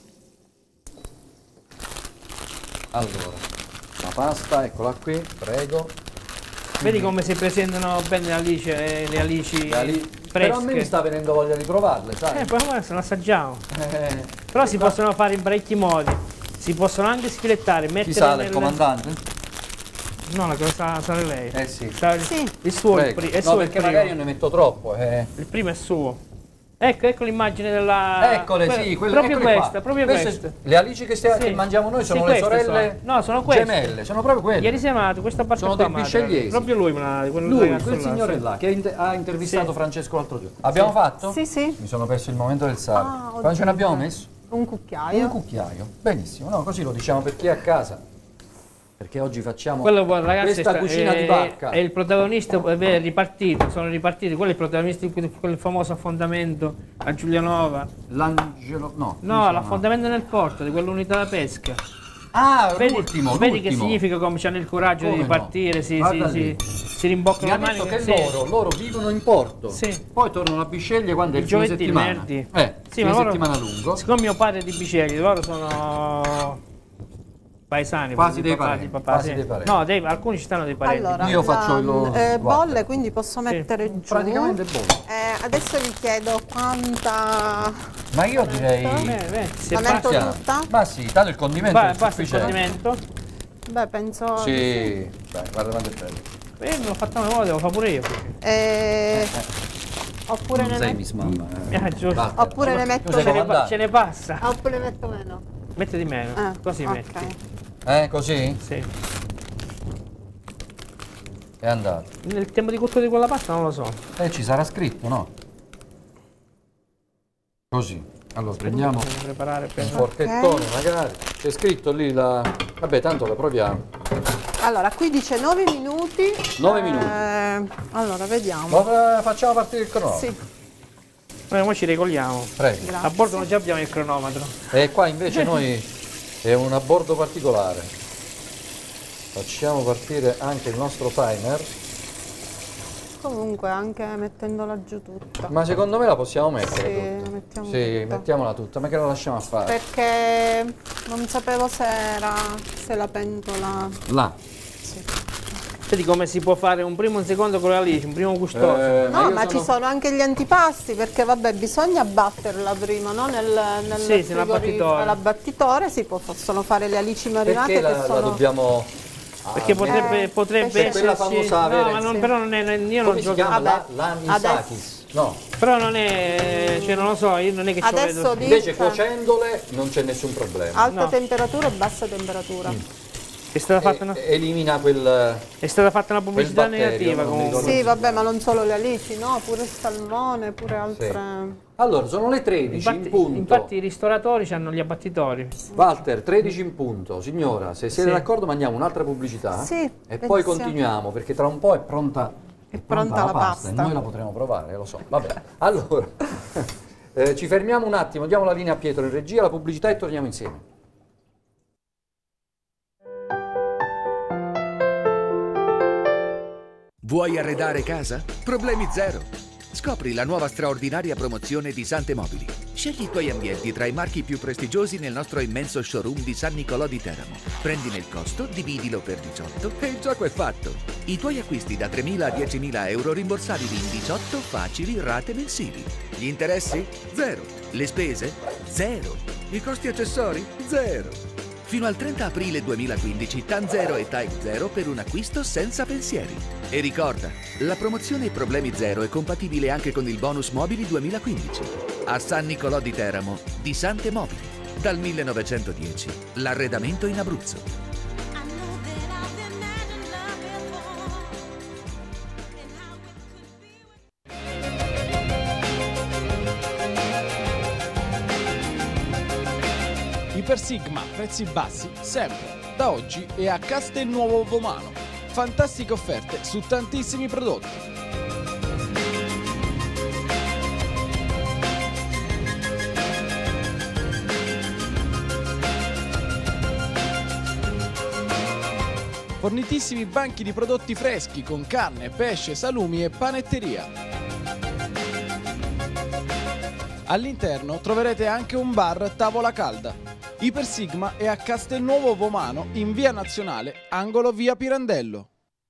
Allora, la pasta, eccola qui, prego. Vedi come si presentano bene le alici, eh, le alici Da lì. fresche. Però a me mi sta venendo voglia di provarle, sai? Eh, poi adesso le assaggiamo. Eh, Però si possono fare in parecchi modi. Si possono anche sfilettare, mettere chi sale, nel... il comandante? No, la cosa sale lei. Eh sì. Sa- Sì. Il suo, il, Prego. pri- è No, suo il perché primo. magari io ne metto troppo. eh. Il primo è suo. Ecco, ecco l'immagine della... Eccole, que- sì, quelle, proprio eccole questa, qua. proprio Queste- questa. Le alici che, stia- Sì. che mangiamo noi sono Sì, le queste sorelle sono. No, sono queste. gemelle, sono proprio quelle. Ieri sera questa parte Sono qua, dei madre. biscegliesi. Proprio lui, me l'ha- quel Lui, ragazzo quel là, signore sì. là, che ha inter- ha intervistato Sì. Francesco l'altro giorno. Abbiamo fatto? Sì, sì. Mi sono perso il momento del sale. Ah, Quando ce oddio. l'abbiamo messo? Un cucchiaio. Un cucchiaio. Benissimo, no, così lo diciamo per chi è a casa. Perché oggi facciamo Quello, ragazzi, questa sta- cucina è, di barca. è il protagonista, è ripartito, sono ripartiti, quello è il protagonista di quel, quel famoso affondamento a Giulianova. L'angelo... No. No, l'affondamento nel porto di quell'unità da pesca. Ah, Vedi, l'ultimo, vedi che l'ultimo. significa come c'hanno il coraggio Come di no? partire, si, si, Guarda si, lì. si rimboccano Mi ha le detto maniche. che sì. loro, loro vivono in porto, Sì. poi tornano a Bisceglie quando è Il il fine giovedì, il settimana. venerdì. Eh, Sì, fine ma loro- settimana lungo. Siccome mio padre è di Biceglie, loro sono paesani. Quasi di dei papà, parenti, di papà, quasi sì. dei parenti. No, dei- alcuni ci stanno dei parenti. Allora, Io faccio lo eh, sguardo. bolle, quindi posso mettere giù. Praticamente buono. Eh, adesso vi chiedo quanta... Ma io direi... Bene, bene, se La metto basta- tutta? Ma sì, tanto il condimento ba- è basta il sufficiente. condimento. Beh, penso... Sì, dai, guarda quanto è bello. Eh, l'ho fatto una volta, devo fare pure io. Eh, oppure Non ne sei metto... Miss Mamma. Eh. Eh, giusto. Vattene. Oppure ne metto Tu sei Ce ne, meno. pa- comandante. ce ne passa. Ah, oppure metto meno. Metti di meno, Ah, così ok. metti. Eh, così? Sì. È andato. Nel tempo di cottura di quella pasta non lo so. Eh, ci sarà scritto, no? Così. Allora, prendiamo Devo preparare un per... forchettone magari. C'è scritto lì la... Vabbè, tanto la proviamo. Allora, qui dice nove minuti. Nove minuti. Eh, allora, vediamo. Ma facciamo partire il cronometro. Sì, Noi ora ci regoliamo. Prego. grazie. A bordo non già abbiamo il cronometro. E qua invece noi è un abbordo particolare. Facciamo partire anche il nostro timer. Comunque, anche mettendola giù tutta. Ma secondo me la possiamo mettere Sì, tutta. mettiamo Sì, tutta. mettiamola tutta, ma che la lasciamo a fare? Perché non sapevo se era... se la pentola... Là. Sì. Vedi come si può fare un primo e un secondo con le alici, un primo gustoso. Eh, No, io ma ci sono anche gli antipasti, perché vabbè, bisogna batterla prima, no? Nel, nel Sì, sì, frigorifero- nell'abbattitore. all'abbattitore si può- possono fare le alici marinate Perché che la, la sono... dobbiamo... Perché Ah, potrebbe, Eh, potrebbe perché esserci... quella famosa avere- no, ma non, sì. però non è... Io non come si gioco... chiama? Vabbè, La, l'anisakis. No. Però non è... Cioè, non lo so, io non è che ci Adesso vedo... di- Invece Dica. cuocendole non c'è nessun problema. Alta No. temperatura e bassa temperatura. È stata fatta E- una, elimina quel... è stata fatta una pubblicità quel batterio, negativa non mi comunque. ricordo. Sì, vabbè, ma non solo le alici, no? Pure il salmone, pure altre... Allora, sono le tredici Infatti, in punto. infatti i ristoratori hanno gli abbattitori. Walter, tredici in punto. Signora, se siete Sì. d'accordo mandiamo un'altra pubblicità Sì, e poi pensiamo. continuiamo, perché tra un po' è pronta, È pronta la pasta. e noi la potremo provare, lo so. Vabbè, allora, eh, ci fermiamo un attimo, diamo la linea a Pietro in regia, la pubblicità e torniamo insieme. Vuoi arredare casa? Problemi zero. Scopri la nuova straordinaria promozione di Sante Mobili. Scegli i tuoi ambienti tra i marchi più prestigiosi nel nostro immenso showroom di San Nicolò di Teramo. Prendine il costo, dividilo per diciotto e il gioco è fatto. I tuoi acquisti da tremila a diecimila euro rimborsabili in diciotto facili rate mensili. Gli interessi? Zero. Le spese? Zero. I costi accessori? Zero. Fino al trenta aprile duemilaquindici TAN zero e Type zero per un acquisto senza pensieri. E ricorda, la promozione Problemi Zero è compatibile anche con il bonus mobili duemilaquindici. A San Nicolò di Teramo, di Sante Mobili. Dal millenovecentodieci, l'arredamento in Abruzzo. Ipersigma, prezzi bassi sempre. Da oggi è a Castelnuovo Vomano. Fantastiche offerte su tantissimi prodotti. Fornitissimi banchi di prodotti freschi con carne, pesce, salumi e panetteria. All'interno troverete anche un bar tavola calda. Ipersigma è a Castelnuovo Vomano in via Nazionale, angolo via Pirandello.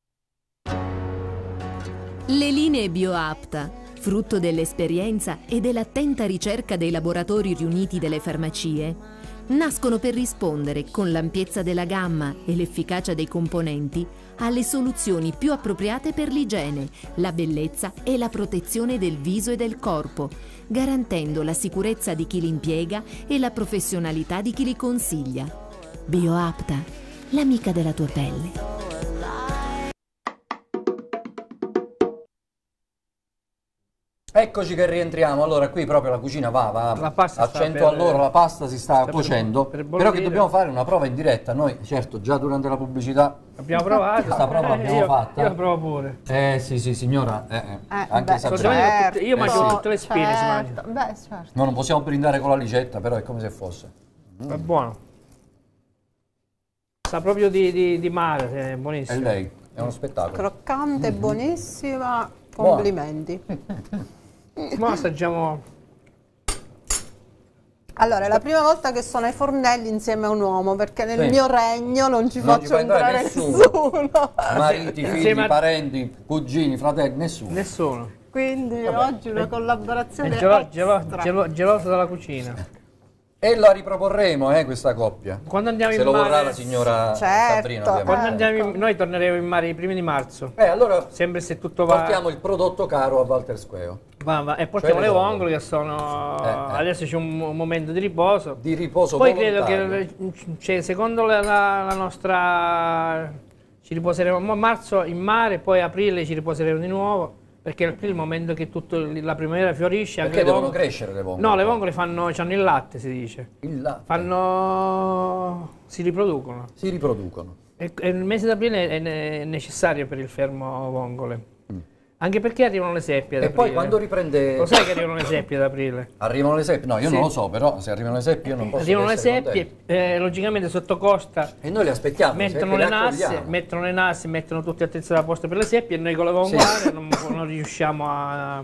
Le linee BioApta, frutto dell'esperienza e dell'attenta ricerca dei laboratori riuniti delle farmacie, nascono per rispondere con l'ampiezza della gamma e l'efficacia dei componenti alle soluzioni più appropriate per l'igiene, la bellezza e la protezione del viso e del corpo, garantendo la sicurezza di chi li impiega e la professionalità di chi li consiglia. BioApta, l'amica della tua pelle. Eccoci che rientriamo. Allora qui proprio la cucina va, va La pasta a sta cento per- all'ora, la pasta si sta per- cuocendo, per però che bollire. dobbiamo fare una prova in diretta. Noi certo già durante la pubblicità Abbiamo provato. questa prova Eh, l'abbiamo io, fatta. Io la provo pure. Eh sì sì signora, eh, eh, Eh, anche beh, Sabrina. Solitamente io Eh, mangio sì. tutte le spine, si mangia. certo. Beh, certo. No, non possiamo brindare con la ricetta, però è come se fosse. È buono. Sa proprio di, di, di mare, è E buonissimo. lei, è uno spettacolo. Croccante, buonissima, complimenti. Ma assaggiamo. Allora, è la prima volta che sono ai fornelli insieme a un uomo, perché nel Sì. mio regno non ci Non ci faccio fa entrare entrare nessuno. nessuno. Mariti, figli, Insieme a- parenti, cugini, fratelli, nessuno. Nessuno. Quindi oggi una collaborazione È gelo- gelo- extra. gelo- geloso della cucina. E la riproporremo, eh, questa coppia. Quando andiamo Se in lo vorrà mare, la signora Certo. Sabrina, quando ovviamente. andiamo in- noi torneremo in mare i primi di marzo. Eh, allora Sempre se tutto va. portiamo il prodotto caro a Walter Squeo. va- va- e portiamo Cioè le le vongole che sono. Eh, eh. Adesso c'è un, un momento di riposo. Di riposo Poi credo volontario. che cioè, secondo la, la- la nostra ci riposeremo a marzo in mare, poi aprile ci riposeremo di nuovo, perché è il momento che tutto, la primavera fiorisce. Anche Perché le devono vongole- crescere le vongole? No, le vongole fanno, hanno il latte, si dice. Il latte. Fanno. Si riproducono. Si riproducono. E, e il mese d'aprile è, ne- è necessario per il fermo vongole. Anche perché arrivano le seppie ad E aprile. poi quando riprende... Lo sai che arrivano le seppie ad aprile? Arrivano le seppie? No, io Sì. non lo so, però se arrivano le seppie io non posso Arrivano le essere seppie, contento. eh, logicamente sotto costa E noi le aspettiamo, mettono seppie le nasse, accogliamo. mettono le nasse, mettono tutte le attrezzature a posto per le seppie e noi con le vongole non, non riusciamo a,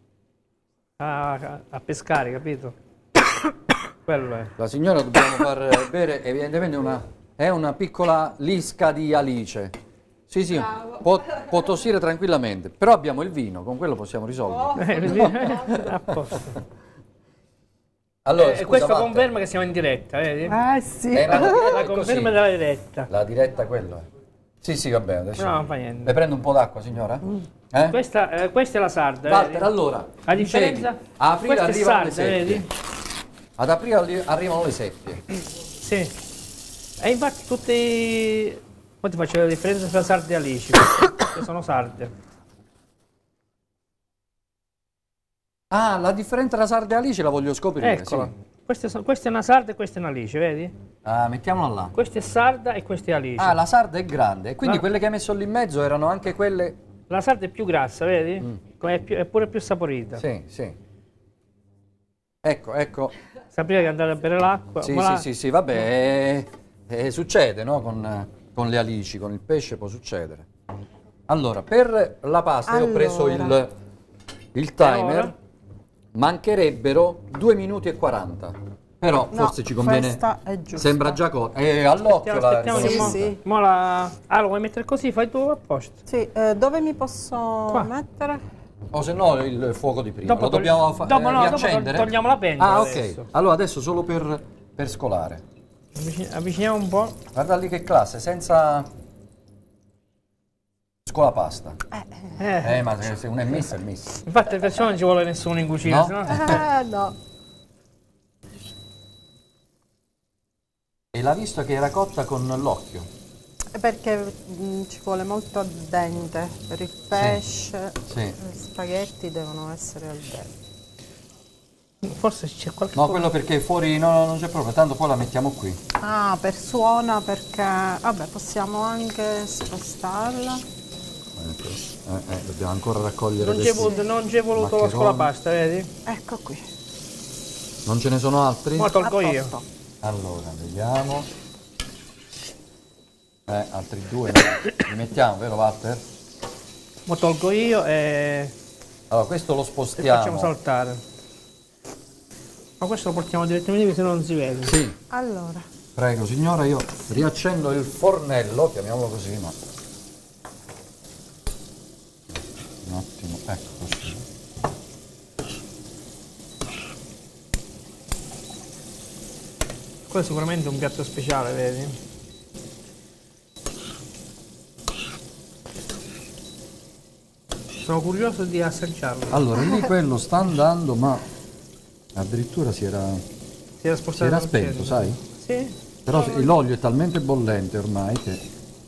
a, a pescare, capito? Quello è. La signora dobbiamo far bere evidentemente una, è una piccola lisca di alice. Sì, sì, può, può tossire tranquillamente, però abbiamo il vino, con quello possiamo risolvere. Eh, a posto. Allora, Eh, scusa, questo Walter, conferma che siamo in diretta, vedi? Eh sì. eh, ma- La è così. conferma della diretta. La diretta quello è. Sì, sì, va bene, adesso. No, non fa niente. Le prendo un po' d'acqua, signora? Eh? Questa, eh, questa è la sarda, Walter, vedi? allora, La dicevi, differenza? a aprile Questa è arrivano le sarda, seppie. vedi? Ad aprile arri- arrivano le seppie. Sì. E infatti tutti. Poi ti faccio la differenza tra sarde e alici, che sono sarde. Ah, la differenza tra sarda e alice la voglio scoprire. Eccola. Sì. Queste sono- questa è una sarda e questa è un'alice, vedi? Ah, mettiamola là. Questa è sarda e questa è alice. Ah, la sarda è grande, e quindi Ah. quelle che hai messo lì in mezzo erano anche quelle... La sarda è più grassa, vedi? È, più- è pure più saporita. Mm. Sì, sì. Ecco, ecco. Sapere che andare a bere l'acqua. Sì, ma sì, la- sì, sì, vabbè, eh, eh, succede, no? Con, con le alici, con il pesce può succedere. Allora, per la pasta io ho preso il, Allora. il timer, ora? mancherebbero due minuti e quaranta. Però No, forse ci conviene... questa è giusta. Sembra già cotta. E all'occhio Aspettiamo, la aspettiamo che Sì, mo- riconosco. sì. mo la... Ah, lo vuoi mettere così? Fai tu a posto. Sì, eh, dove mi posso Qua. mettere? O se no il fuoco di prima. Dopo Lo togli- dobbiamo fa- dopo eh, no, dopo riaccendere? togliamo la pentola Ah, ok. adesso. Allora adesso solo per, per scolare. Avvicin- avviciniamo un po'. Guarda lì che classe, senza scolapasta. Eh, Eh, ma se se uno è messa, è messa. Infatti perciò non ci vuole nessuno in cucina. No? sennò- Eh no. e l'ha visto che era cotta con l'occhio. Perché mh, ci vuole molto al dente, per il pesce, Sì. gli spaghetti devono essere al dente. Forse c'è qualche No, quello perché fuori no, non c'è problema, tanto poi la mettiamo qui. Ah, per suona perché... Vabbè, possiamo anche spostarla. Ecco, eh, eh, dobbiamo ancora raccogliere Non c'è questi voluto, non c'è voluto lo maccheroni. scolapasta, vedi? Ecco qui. Non ce ne sono altri? Ma tolgo A io. posto. Allora, vediamo. Eh, altri due li li mettiamo, vero Walter? Ma tolgo io e, Allora, questo lo e facciamo spostiamo. saltare. Ma questo lo portiamo direttamente qui, se no non si vede. Sì, Allora, prego signora, io riaccendo il fornello, chiamiamolo così, ma... Un attimo, ecco così. Quello è sicuramente un piatto speciale, vedi? Sono curioso di assaggiarlo. Allora, lì quello sta andando, ma addirittura si era, Si era si spostato era al spento, centro. sai? Sì. Però se- l'olio è talmente bollente ormai che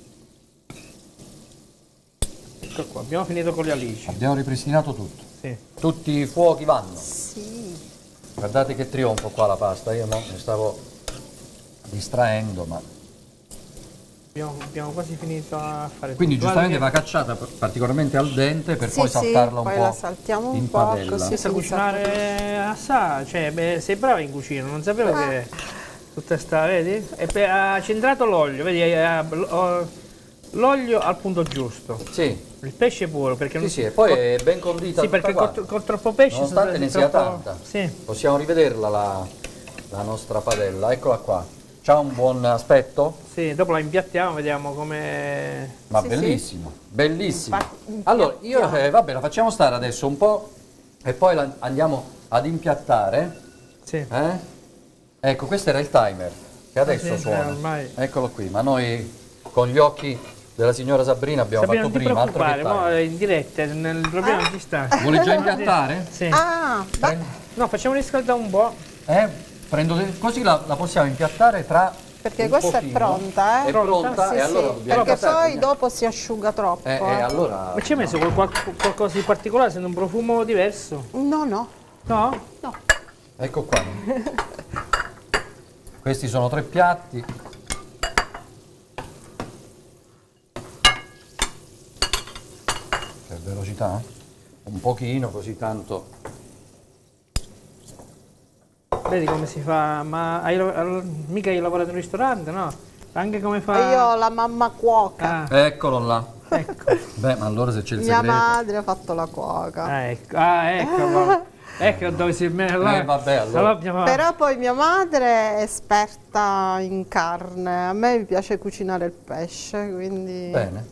Ecco qua, abbiamo finito con le alici. abbiamo ripristinato tutto. Sì. Tutti i fuochi vanno. sì. Guardate che trionfo qua la pasta, io no, mi stavo distraendo, ma... Abbiamo, abbiamo quasi finito a fare Quindi tutto. giustamente va Guarda cacciata p- particolarmente al dente per Sì, poi sì, saltarla un poi po' la saltiamo un in po', padella. così. che sa cucinare assai, cioè beh, sei brava in cucina, non sapevo che tutta sta, vedi? E pe- ha centrato l'olio, vedi? ha- ho- L'olio al punto giusto. Sì, Il pesce puro, perché sì, non sì, e poi è ben condita Sì, tutta perché quanta. con, con troppo pesce Nonostante ne sia troppo- tanta. Sì. Possiamo rivederla la, la nostra padella, eccola qua. C'ha un buon aspetto? Sì, dopo la impiattiamo, vediamo come. Ma Sì, bellissimo, bellissimo. Infatti, Allora, io impiattiamo. eh, vabbè, la facciamo stare adesso un po' e poi la andiamo ad impiattare. Sì. Eh? Ecco, questo era il timer che adesso Ah, sì, suona. eh, ormai. Eccolo qui, ma noi con gli occhi della signora Sabrina abbiamo Sabrina, fatto non ti prima, altro che preoccupare, mo timer. in diretta, nel problema non ci sta. Vuole già impiattare? Sì. Ah, beh, No, facciamo riscaldare un po'. Eh? Prendo, così la, la possiamo impiattare tra perché un questa pochino. è pronta, eh? È pronta Sì, e allora sì, dobbiamo perché impiattare. poi dopo si asciuga troppo. Eh, eh, allora... Ma ci hai messo qual- qual- qualcosa di particolare, sento un profumo diverso? No, no. No? No. Ecco qua. Questi sono tre piatti. Che velocità? Un pochino, così tanto. Vedi come si fa? Ma hai, lav- mica hai lavorato in un ristorante, no? Anche come fa. Io ho la mamma cuoca. Ah, Eccolo là. ecco. Beh, ma allora se c'è il Mia segreto... madre ha fatto la cuoca. Ah, ecco. Ah, ecco. ma- Ecco dove si mette là. Eh, vabbè, allora. abbiamo... Però poi mia madre è esperta in carne, a me mi piace cucinare il pesce, quindi... Bene.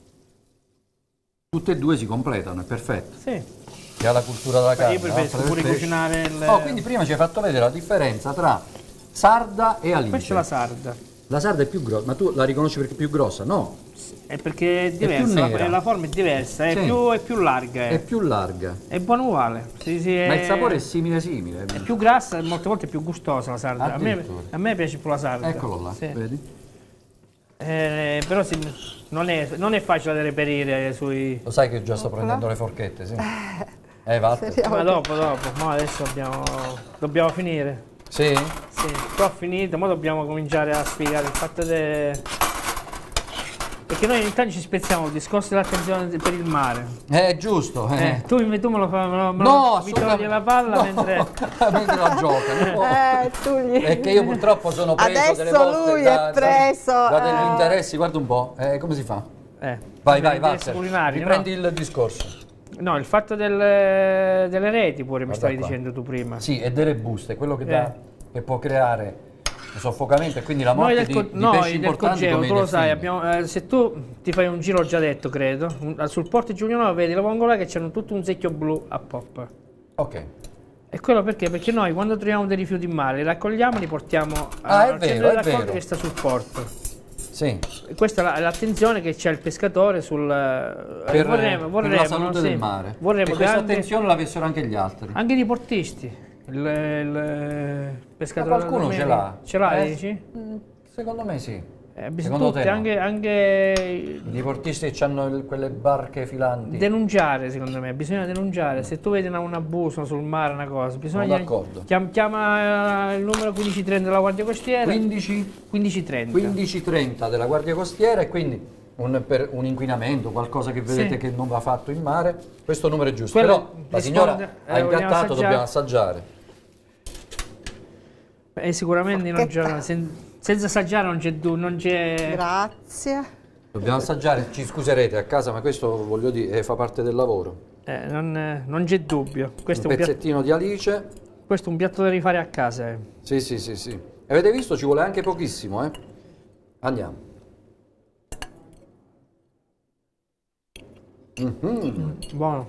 Tutte e due si completano, è perfetto. Sì. Chi ha la cultura della carne. Io preferisco l'altra del pure pesce. cucinare il. Oh, quindi prima ci hai fatto vedere la differenza tra sarda e alice. Questa è la sarda. La sarda è più grossa, ma tu la riconosci perché è più grossa? No, È perché è più diversa, nera. la, la forma è diversa, è, Sì. più, è più larga. è È, più larga. è buona uguale. Sì, sì, Ma è, il sapore è simile simile. è più grassa e molte volte è più gustosa la sarda. A me, Addirittura. a me piace più la sarda. Eccolo là, Sì. vedi? Eh, però sì, non, è, non è facile da reperire sui. Lo sai che io già sto prendendo le forchette, sì? Eh, Walter? Speriamo Ma che- dopo, dopo, ma adesso abbiamo, dobbiamo finire. Sì? Sì, qua ho finito, ora dobbiamo cominciare a spiegare il fatto de... Perché noi intanto ci spezziamo il discorso dell'attenzione per il mare. Eh, giusto. Eh. Eh, tu, tu me lo fai, me lo, me No, lo- mi assolutamente. togli la palla No, mentre... mentre la gioca. no. Eh, tu gli... È che io purtroppo sono preso Adesso delle volte lui da, è preso, da, da degli eh. interessi, guarda un po'. Eh, come si fa? Eh, Vai, vai, interessi Walter. culinari, Riprendi il discorso. no? No, il fatto del- delle reti pure mi Guarda stavi qua. dicendo tu prima. Sì, e delle buste, quello che, Eh. dà, che può creare soffocamento e quindi la Noi morte del, di, co- di noi pesci del importanti Cogeo, come tu i lo sai, delfini. abbiamo, eh, se tu ti fai un giro, ho già detto credo, un- sul Porto Giugno nove vedi la vongola che c'hanno tutto un secchio blu a pop. Ok. E quello perché? Perché noi quando troviamo dei rifiuti in mare li raccogliamo e li portiamo Ah, è al vero, centro di è raccolta vero. che sta sul porto. Sì, E questa è la- l'attenzione che c'ha il pescatore sul... eh, per, vorremmo, per vorremmo, la salute no? del Sì. mare. Vorremmo e che questa anche, attenzione l'avessero anche gli altri. anche i diportisti, il, il pescatore... Ma qualcuno da ce domenica- l'ha. Ce l'ha, Eh, dici? Mm, sì. Secondo me sì. Eh, Secondo tutti, te no? anche, anche I diportisti che hanno quelle barche filanti. denunciare, secondo me, bisogna denunciare. Se tu vedi una- un abuso sul mare, una cosa, bisogna Sono d'accordo. chiam- chiama eh, il numero quindici trenta della Guardia Costiera. quindici quindici trenta. quindici trenta della Guardia Costiera, e quindi un, per un inquinamento, qualcosa che vedete Sì. che non va fatto in mare, questo numero è giusto. Quello Però la risponde- signora eh, ha vogliamo impiantato, assaggiare? dobbiamo assaggiare. E sicuramente non c'è- sen- senza assaggiare non c'è du- non c'è. Grazie. Dobbiamo assaggiare, ci scuserete a casa, ma questo voglio dire, eh, fa parte del lavoro. eh, non, eh, non c'è dubbio. Questo Un è un, piatto, pezzettino di alice. questo è un piatto da rifare a casa. eh. Sì, sì, sì, sì. Avete visto? Ci vuole anche pochissimo, eh. Andiamo. Mhm. Buono.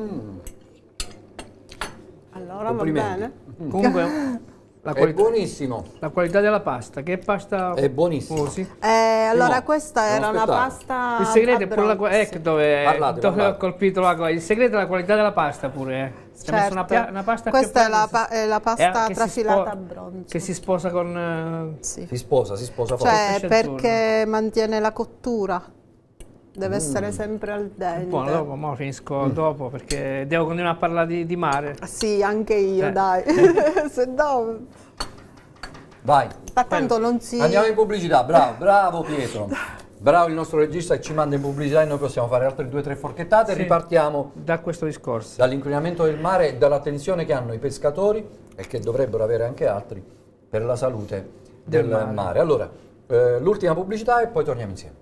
Allora va Complimenti. bene. Comunque la, È qualità, buonissimo. la qualità della pasta, che pasta È buonissimo. usi? Eh, allora No, questa devo era una aspettare. pasta Il segreto è a pure la bronzo. qua- ecco dove, Parlate, dove parlate. ho colpito la cosa. Il segreto è la qualità della pasta pure. eh. Ci ha messo una, Certo. pia- una pasta Questa più è la, precisa. pa- è la Eh, pasta che si trafilata spo- a bronzo. Che si sposa con... eh, Sì. Si sposa, si sposa forte. Cioè, pesce perché mantiene la cottura. Deve essere sempre al dente. buono, dopo, mo finisco dopo perché devo continuare a parlare di, di mare. Sì, anche io, Eh. dai. Se no, Vai, ma tanto non si... andiamo in pubblicità. Bravo, bravo Pietro. Bravo il nostro regista che ci manda in pubblicità e noi possiamo fare altre due o tre forchettate. Sì. E ripartiamo Da questo discorso. dall'inquinamento del mare e dall'attenzione che hanno i pescatori, e che dovrebbero avere anche altri, per la salute del, Del mare. mare. Allora, eh, l'ultima pubblicità e poi torniamo insieme.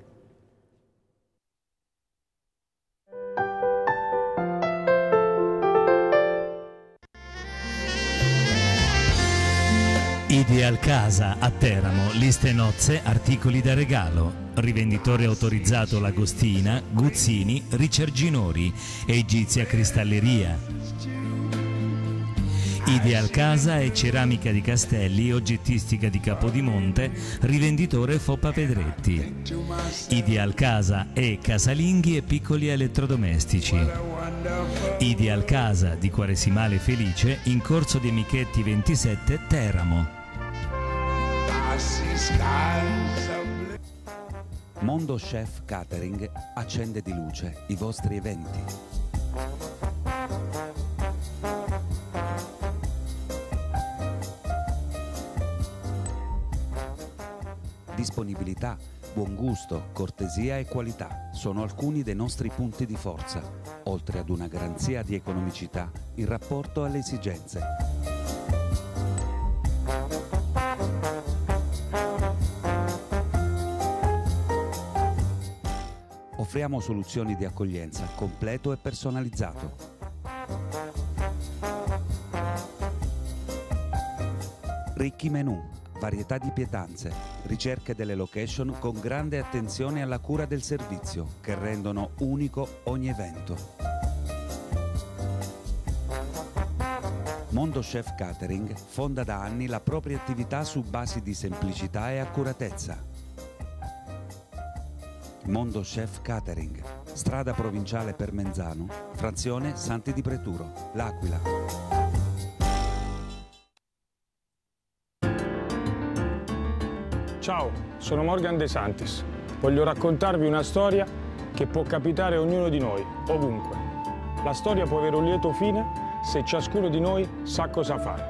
Ideal Casa a Teramo, liste nozze, articoli da regalo. Rivenditore autorizzato Lagostina, Guzzini, Ricerginori, Egizia Cristalleria. Ideal Casa è ceramica di Castelli, oggettistica di Capodimonte, rivenditore Foppa Pedretti. Ideal Casa è casalinghi e piccoli elettrodomestici. Ideal Casa di Quaresimale Felice in Corso dei Michetti ventisette, Teramo. Mondo Chef Catering accende di luce i vostri eventi. Disponibilità, buon gusto, cortesia e qualità sono alcuni dei nostri punti di forza, oltre ad una garanzia di economicità in rapporto alle esigenze. Offriamo soluzioni di accoglienza completo e personalizzato. Ricchi menù, varietà di pietanze, ricerche delle location con grande attenzione alla cura del servizio che rendono unico ogni evento. Mondo Chef Catering fonda da anni la propria attività su basi di semplicità e accuratezza. Mondo Chef Catering, strada provinciale per Menzano, frazione Santi di Preturo, L'Aquila. Ciao, sono Morgan De Santis. Voglio raccontarvi una storia che può capitare a ognuno di noi, ovunque. La storia può avere un lieto fine se ciascuno di noi sa cosa fare.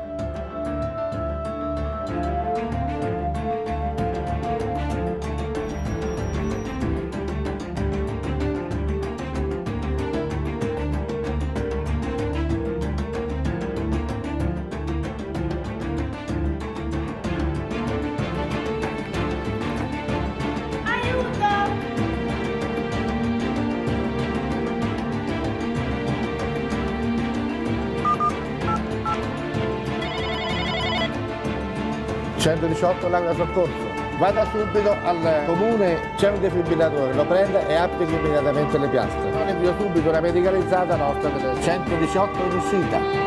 centodiciotto L'Aquila Soccorso. Vada subito al comune, c'è un defibrillatore, lo prenda e applichi immediatamente le piastre. Non invio subito una medicalizzata nostra del centodiciotto in uscita.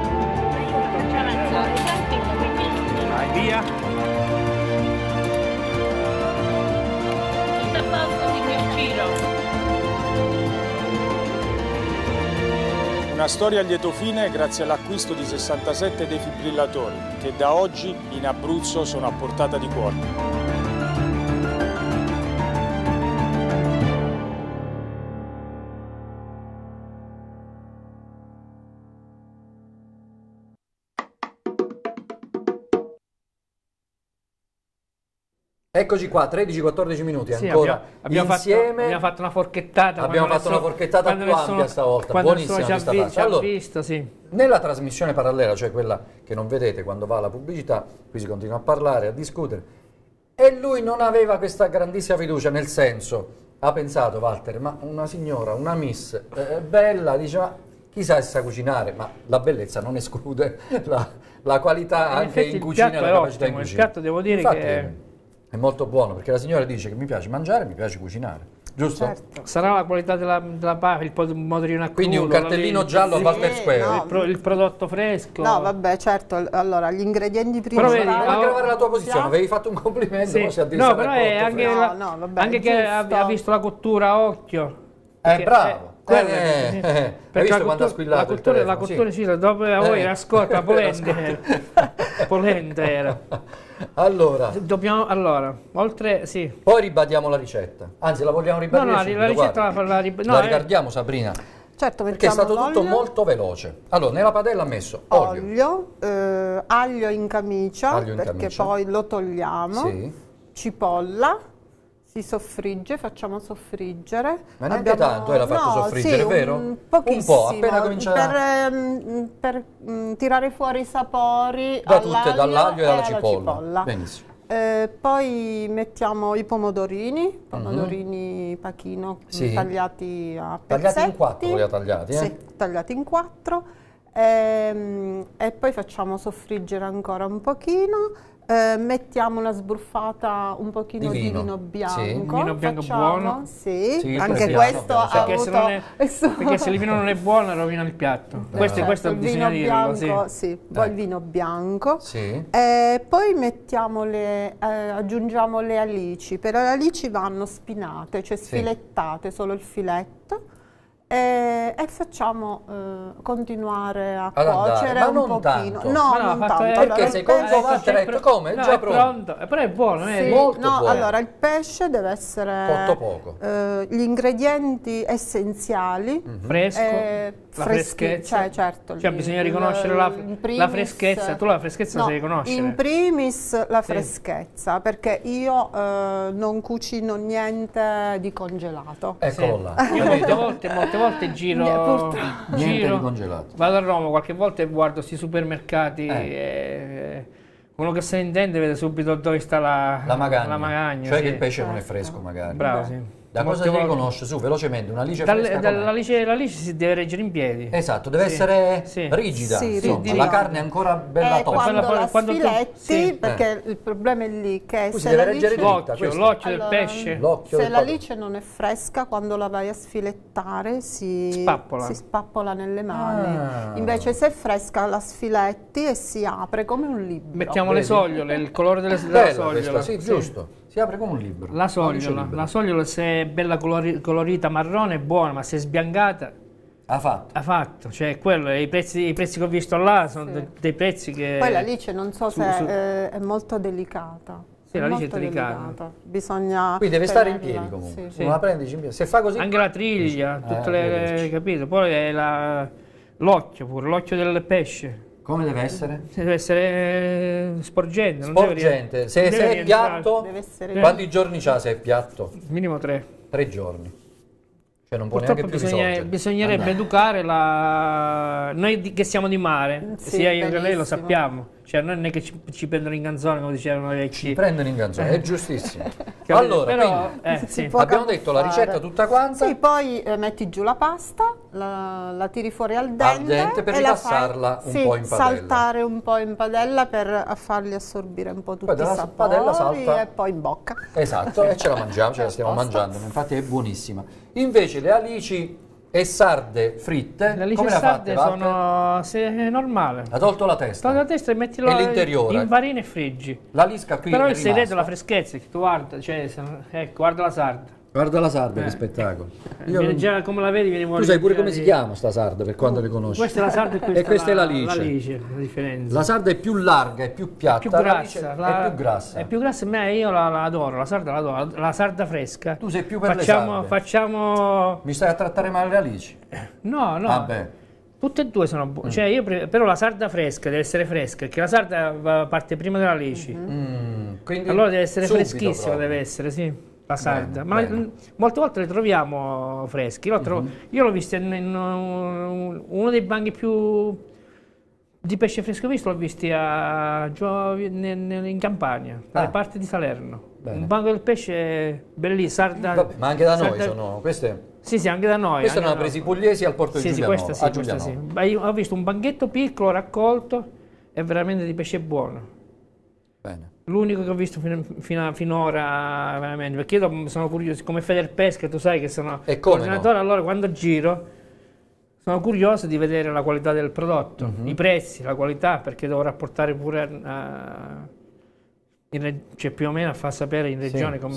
Vai via! Una storia a lieto fine grazie all'acquisto di sessantasette defibrillatori che da oggi in Abruzzo sono a portata di cuore. Eccoci qua, tredici quattordici minuti Sì, ancora abbiamo, abbiamo insieme. Fatto, abbiamo fatto una forchettata. Abbiamo fatto nessuno, una forchettata più ampia nessuno, stavolta, quando buonissima nessuno ci ha, questa vi, ci ha allora, visto, sì. Nella trasmissione parallela, cioè quella che non vedete quando va alla pubblicità, qui si continua a parlare, a discutere, e lui non aveva questa grandissima fiducia, nel senso, ha pensato Walter, ma una signora, una miss, eh, bella, diceva, chissà se sa cucinare, ma la bellezza non esclude la, la qualità in anche in cucina e la capacità in cucina. Il piatto devo dire Infatti, che... è molto buono, perché la signora dice che mi piace mangiare, mi piace cucinare, giusto? Certo. Sarà la qualità della, della papa, il pomodorino a crudo. Quindi un cartellino la, giallo a Walter sì, Square. no. il, pro, il prodotto fresco. No, vabbè, certo. Allora, gli ingredienti prima. Però vedi, Ma ah, aggravare la tua posizione, avevi fatto un complimento, Sì. poi si addirittura No, però è cotto, anche, fresco. la, No, no, vabbè, anche che ha, giusto. ha visto la cottura a occhio. Eh, Perché- bravo. quello Eh, è- eh, sì. eh. Perché Hai visto la quando ha cultura- squillato la il cultura, la telefono? cultura, Sì. sì, dopo a voi Eh. era scorta, polente era. Polente era. Allora, Dobbiamo, allora, oltre, sì. poi ribadiamo la ricetta. Anzi, la vogliamo No, ribadire no, subito, la ricetta guarda. la, la, rib- no, La eh, ricardiamo, Sabrina, Certo, perché è mettiamo stato tutto l'olio, molto veloce. Allora, nella padella ha messo olio, olio, eh, aglio in camicia, Aglio in perché camicia. poi lo togliamo, sì. cipolla, si soffrigge, facciamo soffriggere. Ma neanche Abbiamo- tanto, eh, l'ha fatto no, soffriggere, sì, vero? Un Un pochissimo, po', appena comincia a- per, ehm, per mm, tirare fuori i sapori Da tutte, all'aglio dall'aglio e dalla alla cipolla. Benissimo. Eh, poi mettiamo i pomodorini, pomodorini pachino, Sì. tagliati a pezzetti. Tagliati in quattro li ha tagliati, eh? Sì, tagliati in quattro. Ehm, e poi facciamo soffriggere ancora un pochino. Eh, mettiamo una sbuffata un pochino Di di vino. vino, Sì. bianco. Vino bianco facciamo, buono. Sì, Sì, il anche prepiano, questo abbiamo ha detto. Perché se, avuto non è- il suo- perché se il vino non è buono rovina il piatto. Questo, Certo, questo il bisogna vino dirlo, bianco, sì. sì, poi il Ecco. vino bianco. Sì. E poi mettiamo le, eh, aggiungiamo le alici. Per le alici vanno spinate, cioè Sì. sfilettate, solo il filetto. E, e facciamo eh, continuare a Ad andare, cuocere ma un non pochino. tanto. No, Ma no, non fatto- tanto. eh, Perché Allora, il secondo pesce- Walter ha detto, come? È No, già è pronto. pronto. Eh, Però è buono, eh. Sì, molto no, buono. allora il pesce deve essere Cotto poco. eh, gli ingredienti essenziali, Fresco, eh, la freschi- freschezza. cioè, certo, Cioè, il- bisogna riconoscere la, in la primis- freschezza. Tu la freschezza no, la sai riconoscere. in primis la Sì. freschezza, perché io eh, non cucino niente di congelato. Eccolo Sì. là. Io molte volte, molte volte giro, Purtroppo. Niente giro di congelato. vado a Roma, qualche volta e guardo questi supermercati Eh. e uno che se ne intende vede subito dove sta la, La magagna. la magagna, Cioè sì. che il pesce non è Certo. fresco magari. Bravo, sì. Da Molte cosa si volte- riconosce? Su, velocemente, una lice Dal- fresca dalla com'è? lice, la lice si deve reggere in piedi. Esatto, deve Sì, essere sì. rigida, Sì, insomma, rigida. la carne è ancora bella E tosta. quando Quella- la quando tu- sfiletti, sì. perché il problema è lì che Qui si se deve la reggere lice, dritta, L'occhio, questo. l'occhio Allora, del pesce. L'occhio se del la padrone. lice non è fresca, quando la vai a sfilettare si Spappola. si spappola nelle mani. Ah. Invece se è fresca la sfiletti e si apre come un libro. Mettiamo le Vedi? sogliole, il colore delle, della Bella sogliola. questa, sì, giusto. Si apre come un libro. La Una lice sogliola, libera. la sogliola se è bella colori- colorita marrone è buona, ma se è sbiancata Ha fatto. ha fatto. Cioè quello, i prezzi, i prezzi che ho visto là sono de- dei prezzi che... Poi la lice non so su- se su- eh, è molto delicata. Sì, la lice è molto delicata. Bisogna Qui deve stare in tenerla, piedi comunque. sì. Sì. Non la prendi in piedi. Se fa così... Anche la triglia, Eh, tutte le, vedi. capito? Poi è la- l'occhio pure, l'occhio del pesce. Come deve essere? Deve essere eh, sporgente. non deve Sporgente. ria- Se, non se deve è rientrare. piatto, Deve essere quanti giorni c'ha se è piatto? Minimo tre. Tre giorni. Cioè non può Purtroppo neanche più bisogna- risorgere. bisognerebbe Andate. educare la... noi di- che siamo di mare, Sì, sia io che lei lo benissimo. sappiamo. Cioè non è che ci, ci prendono in canzone come dicevano i vecchi. Ci prendono in canzone, è giustissimo. Capito? Allora, Però, quindi, eh, Si sì. può abbiamo detto la camuffare. ricetta tutta quanta. Sì, poi eh, metti giù la pasta, la, la tiri fuori al dente, dente per e la ripassarla fai, un sì, po' in padella. saltare un po' in padella per farli assorbire un po' tutti Poi i dalla sapori padella salta- e poi in bocca. Esatto, e ce la mangiamo, ce la stiamo Posto. mangiando, infatti è buonissima. Invece le alici e sarde fritte, Le alici come le ha sarde fatte? Walter? sono se, è normale. Ha tolto la testa. Togli la testa e mettilo E l'interiore? in farina e friggi. La lisca qui Però è il segreto è rimasta. la freschezza, che tu guarda, cioè, se- ecco, guarda la sarda. Guarda la sarda, Eh. che spettacolo. Io Io non- già come la vedi viene Tu fuori. sai pure già come di- si chiama sta sarda, per quando le conosci. Questa è la sarda e questa, e questa è la la lice. lice, la differenza. La sarda è più larga, è più piatta, più la grassa, lice la- è più grassa. È più grassa, ma io la, la adoro, la sarda la adoro, la sarda fresca. Tu sei più per facciamo, le sarde. Facciamo... Mi stai a trattare male le alici? No, no. Vabbè. Tutte e due sono buone. Cioè io pre- però la sarda fresca deve essere fresca, perché la sarda va- parte prima della lici. Mm, quindi Allora deve essere subito freschissima, proprio. deve essere, sì. La sarda. Bene, Ma bene. mm, molte volte le troviamo fresche. Io l'ho trovo- io l'ho vista in, in un- uno dei banchi più di pesce fresco visto, l'ho visti a, giù in, in- in Campania, dalle Ah. parti di Salerno. Bene. Un banco del pesce bellissimo, sarda. Vabbè, ma anche da noi sarda- sono queste. Sì, sì, anche da noi. Queste anche erano da noi. presi i pugliesi al porto Sì, di sì, Giulianova. questa sì, a questa sì. Giulianova. Ma io ho visto un banchetto piccolo raccolto e veramente di pesce buono. Bene. L'unico che ho visto fino, fino a- finora, veramente, perché io sono curioso, come Federpesca, tu sai che sono E come coordinatore, allora quando giro sono curioso di vedere la qualità del prodotto, Mhm. i prezzi, la qualità, perché devo rapportare pure a, in reg- cioè più o meno a far sapere in regione come sì,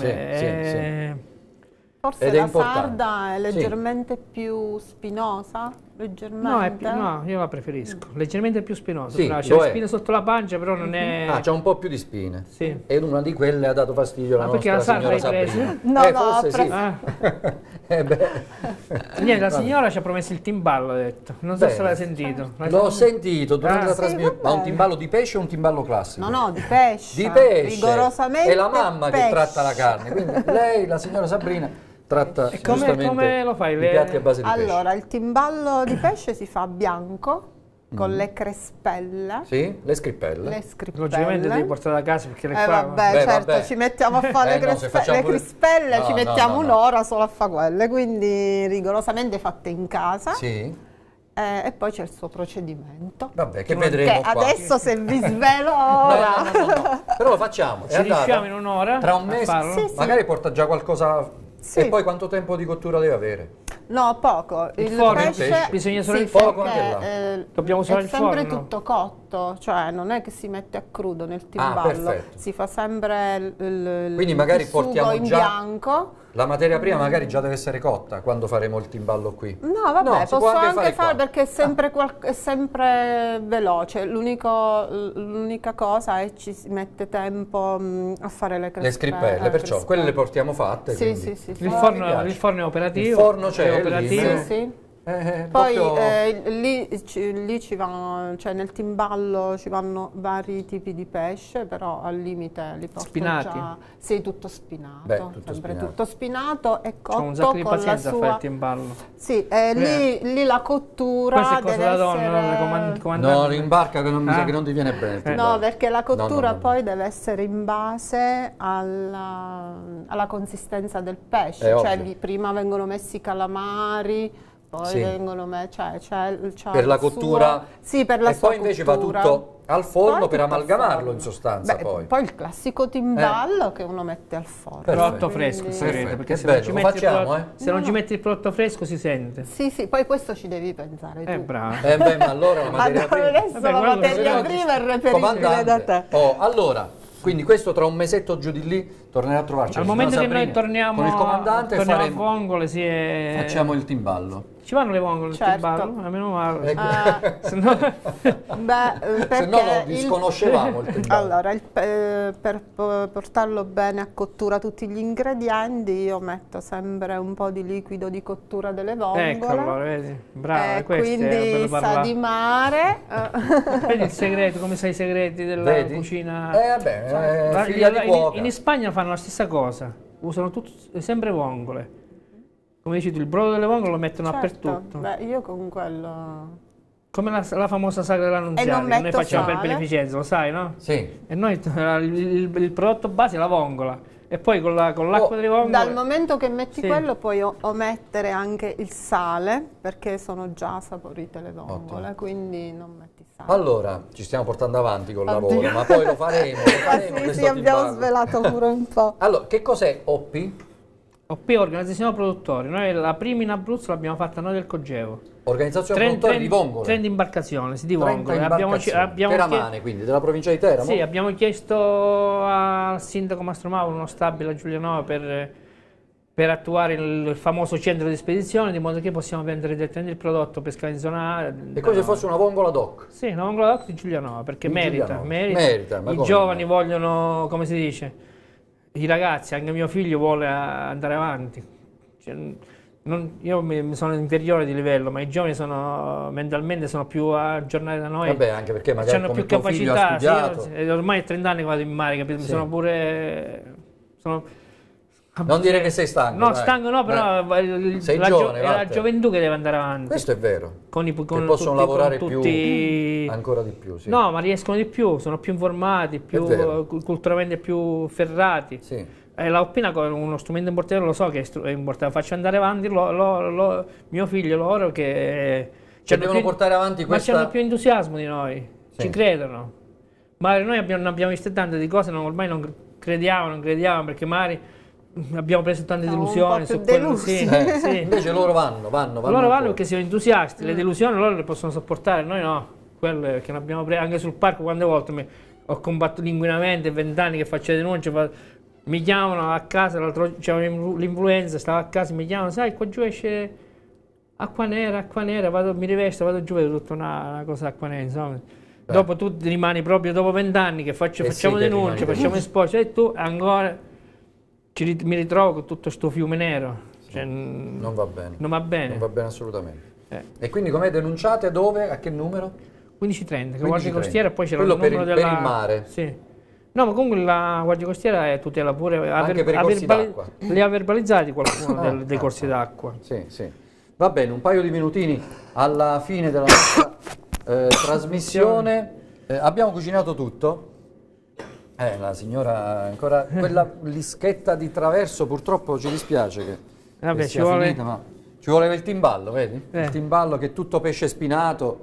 è. Forse Ed è la importante. sarda è Sì. leggermente più spinosa, leggermente. No, è più- no, io la preferisco, leggermente più spinosa. Sì, però c'è lo le è. spine sotto la pancia, però non è. Ah, c'ha un po' più di spine. Sì. E una di quelle ha dato fastidio alla Ma perché nostra la sarda signora hai Sabrina. preso? No, eh, no, forse ho sì. Ah. Eh beh. Niente, la Vabbè. signora ci ha promesso il timballo, ha detto. Non so Bene. se l'hai sentito. L'hai L'ho sentito? sentito durante Ah, la sì, trasmissione. Ma un timballo di pesce o un timballo classico? No, no, di pesce. Di pesce. Rigorosamente È la mamma pesce. che tratta la carne. Quindi lei, la signora Sabrina, tratta E come- giustamente come lo fai? i Le- piatti a base di pesce. Allora, il timballo di pesce si fa bianco, con Mm. le crespelle. Sì? Le scrippelle. Le scrippelle. Logicamente devi portare da casa perché le Eh qua... vabbè, Beh, certo, vabbè. ci mettiamo a fare Eh, le, no, se crispe- facciamo le pure- crispelle, No, ci no, mettiamo no, no. un'ora solo a fare quelle, quindi rigorosamente fatte in casa. Sì. Eh, e poi c'è il suo procedimento. Vabbè, che Che vedremo Che qua. adesso se vi svelo No, ora. no, no, no, no. Però lo facciamo. È Ci andata. riusciamo in un'ora Tra un a mese, farlo? Sì, sì. magari porta già qualcosa. Sì. E poi quanto tempo di cottura deve avere? No, poco. Il Il, forno, pesce, il pesce? Bisogna solo sì, il forno perché, anche là. eh, Dobbiamo usare è il sempre forno? tutto cotto, cioè non è che si mette a crudo nel timballo, perfetto. si fa sempre il, il, Quindi magari il sugo portiamo in già- bianco. La materia prima magari già deve essere cotta quando faremo il timballo qui. No, vabbè, No, si posso può anche anche fare fare qua. perché è sempre, qual- è sempre veloce. L'unico- l'unica cosa è che ci si mette tempo mh, a fare le crespelle. Le scrippelle, eh, perciò crespelle. quelle le portiamo fatte. Sì, quindi. sì, sì, sì. Il, Ah, mi forno, piace. il forno è operativo. Il forno c'è, è lì, operativo. Sì, no? sì. Eh, Poi proprio- eh, lì, ci, lì ci vanno, cioè nel timballo ci vanno vari tipi di pesce, però al limite li porto Spinati? già. Sì, tutto spinato, Beh, tutto sempre spinato. tutto spinato e C'ho un cotto sacco di con la pazienza a fare il sua... timballo. Sì, eh, lì, lì la cottura Questo è cosa deve da donna, essere... no? Le comand- comandante. No, rimbarca che non mi Ah. sa che non ti viene bene. il Eh. timballo. No, perché la cottura No, no, no. poi deve essere in base alla, alla consistenza del pesce, È cioè ovvio. vi- prima vengono messi i calamari, poi Sì. vengono messi, cioè, c'è, c'è Per il la suo- cottura. sì, per la e sua poi invece cottura. va tutto al forno Poi per tutto al amalgamarlo forno. in sostanza. Beh, poi. il classico timballo che uno mette al forno. Perfetto. Prodotto fresco, Quindi- il segreto, Perfetto, perché che se non bello, ci lo metti il facciamo, prodotto- eh? se non No, ci no. metti il prodotto fresco si sente. Sì, sì, poi questo ci devi pensare tu. Eh, bravo. Eh beh, ma allora la materia Allora, prima. adesso Vabbè, la quello che materia se no- prima è reperibile Comandante. da te. Oh, allora, quindi questo tra un mesetto giù di lì tornerà a trovarci. Al la momento che signora noi Sabrina torniamo, con il comandante torniamo faremo- a Vongole, si è... facciamo il timballo. Ci vanno le vongole Certo. il timballo? A meno male. Ecco. Ah. Se no- Beh, eh, perché Se no lo il- disconoscevamo il timballo. Allora, il pe- per po- portarlo bene a cottura tutti gli ingredienti, io metto sempre un po' di liquido di cottura delle vongole. Ecco, allora, vedi? Brava, Eh, questo è quindi bello sa parlare. di mare. eh. Vedi il segreto, come sai i segreti della Vedi? cucina? Eh, vabbè, Cioè, eh, la- figlia la- di in, cuoca. in Spagna fanno la stessa cosa, usano tut- sempre vongole. Come dici tu, il brodo delle vongole lo mettono Certo, dappertutto. beh, io con quello... Come la, la famosa sagra dell'Annunziata, E non che noi metto facciamo per sale. beneficenza, lo sai, no? Sì. E noi il, il- il prodotto base è la vongola. E poi con la- con l'acqua Oh, delle vongole... Dal momento che metti Sì. quello puoi o- omettere anche il sale, perché sono già saporite le vongole, Ottimo. quindi non metti sale. Allora, ci stiamo portando avanti col Oddio. lavoro, ma poi lo faremo. Lo Ah, faremo sì, questo sì, abbiamo timballo. svelato pure un po'. Allora, che cos'è O P? O P Organizzazione Produttori, noi la prima in Abruzzo l'abbiamo fatta noi del Cogevo. Organizzazione produttori di vongole. trenta imbarcazioni, sì, di trenta vongole. Abbiamo, imbarcazioni. abbiamo Teramane, chie- quindi, della provincia di Teramo? Sì, abbiamo chiesto al sindaco Mastro Mauro uno stabile a Giulianova per, per attuare il famoso centro di spedizione, di modo che possiamo vendere direttamente il prodotto per scala in zona. E come se fosse una vongola doc? Sì, una vongola doc di Giulianova, perché Di merita, Giulianova. merita. Merita, ma I come giovani vogliono, come si dice, i ragazzi, anche mio figlio vuole andare avanti. Cioè, non, io mi, mi sono inferiore di livello, ma i giovani sono mentalmente sono più aggiornati da noi. Vabbè, anche perché magari hanno come più tuo figlio ha capacità. studiato. Sì, io- ormai è trenta anni che vado in mare, capito? Mi Sì. sono pure. Sono, Non dire che sei stanco. no, dai. stanco no, però Eh. il- Sei la, giovane, è la Walter. gioventù che deve andare avanti. Questo è vero. Con i, con Che possono tutti- lavorare con più, tutti- ancora di più. Sì. No, ma riescono di più, sono più informati, più vero. cu- culturalmente più ferrati. Sì. E la oppina con uno strumento importante, lo so che è stru- è importante, faccio andare avanti lo- lo- lo- mio figlio, loro che Cioè, c'hanno devono più- portare avanti ma questa... hanno più entusiasmo di noi, Sì. ci credono. Ma noi abbiamo, ne abbiamo viste tante di cose, non- ormai non crediamo, non crediamo, perché magari abbiamo preso tante Siamo un delusioni po' su più quello, delusi. sì, Eh, sì. Invece loro vanno, vanno, vanno. Loro vanno ancora. perché sono entusiasti, le delusioni loro le possono sopportare, noi no. Quelle che ne abbiamo prese anche sul parco, quante volte mi- ho combattuto l'inquinamento, è vent'anni che faccio le denunce, fa- mi chiamano a casa, l'altro c'era l'influenza, stavo a casa, mi chiamano, sai qua giù esce acqua nera, acqua nera, vado, mi rivesto, vado giù, vedo tutta una, una cosa acqua nera, insomma. Dopo tu rimani proprio dopo vent'anni che faccio, Eh facciamo sì, che denunce, rimani facciamo deluso. esposto e tu ancora ci rit- mi ritrovo con tutto sto fiume nero. Cioè, n- Non va bene. non va bene. Non va bene assolutamente. Eh. E quindi come denunciate dove? A che numero? quindici trenta, che quindici Guardia trenta. Costiera, poi c'era Quello il per numero il- della... per il mare. Sì. No, ma comunque la Guardia Costiera è tutela pure... ha Anche ver- per i ha corsi verbali- d'acqua. Li ha verbalizzati qualcuno Ah, del- dei ah, corsi ah. d'acqua. Sì, sì. Va bene, un paio di minutini alla fine della nostra eh, trasmissione. Eh, abbiamo cucinato tutto. Eh, la signora ancora... Quella lischetta di traverso purtroppo ci dispiace che, Vabbè, che ci sia vuole- finita, ma ci vuole il timballo, vedi? Eh. Il timballo che è tutto pesce spinato.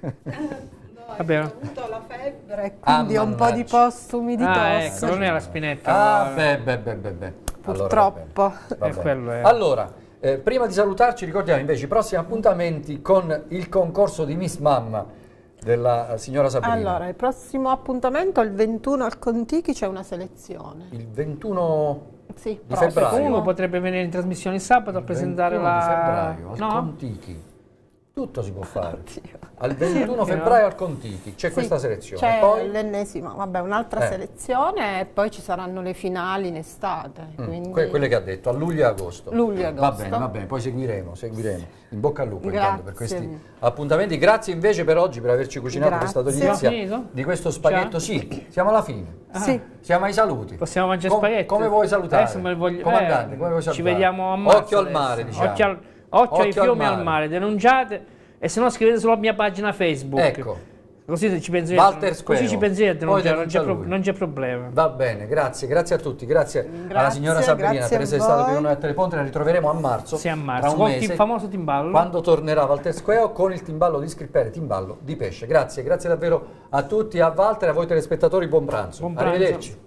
Vabbè. Ho avuto la febbre e Ah, quindi ho un po' di mannaggia. postumi di Ah, tosse. ecco, non è la spinetta. Ah, ma- beh, beh, beh, beh, beh. Purtroppo. Allora, va bene. Va Eh, bene. quello è. Allora, eh, prima di salutarci ricordiamo invece i prossimi appuntamenti con il concorso di Miss Mamma della eh, signora Sabrina. Allora, il prossimo appuntamento il ventuno al Contichi c'è una selezione. Il ventuno Sì, di prossimo. febbraio. Uno potrebbe venire in trasmissione il sabato a presentare ventuno la... di febbraio al no? Contichi. Tutto si può fare. Oddio. Al ventuno Sì, febbraio al Contichi c'è Sì, questa selezione. C'è Poi l'ennesima, vabbè, un'altra Eh. selezione e poi ci saranno le finali in estate. Mm, quindi- que- quelle che ha detto, a luglio e agosto. Luglio e Va agosto. bene, va bene, poi seguiremo, seguiremo. In bocca al lupo Grazie. intanto per questi appuntamenti. Grazie invece per oggi, per averci cucinato Grazie. questa delizia Siamo finito? di questo spaghetto. Già? Sì, siamo alla fine. Sì. Siamo ai saluti. Possiamo mangiare Com- spaghetti? Come vuoi salutare? Adesso me li voglio- Comandante, eh, come vuoi ci salutare? vediamo a marzo Occhio al adesso. mare, diciamo. Occhio, al- occhio ai Occhio al fiumi e mare. al mare, denunciate e se no scrivete sulla mia pagina Facebook. Ecco. Così ci penso io. Walter Così Squeo. ci penso io, Poi non c'è, non denuncia c'è pro- lui. non c'è problema. Va bene, grazie, grazie a tutti, grazie, alla Grazie, signora Sabrina grazie per a essere stata voi. qui con noi a Teleponte. La ritroveremo a marzo, Sì, a marzo, tra un con il mese, famoso timballo. quando tornerà Walter Squeo con il timballo di Scrippere, timballo di pesce. Grazie, grazie davvero a tutti, a Walter e a voi telespettatori, buon pranzo. Buon pranzo. Arrivederci.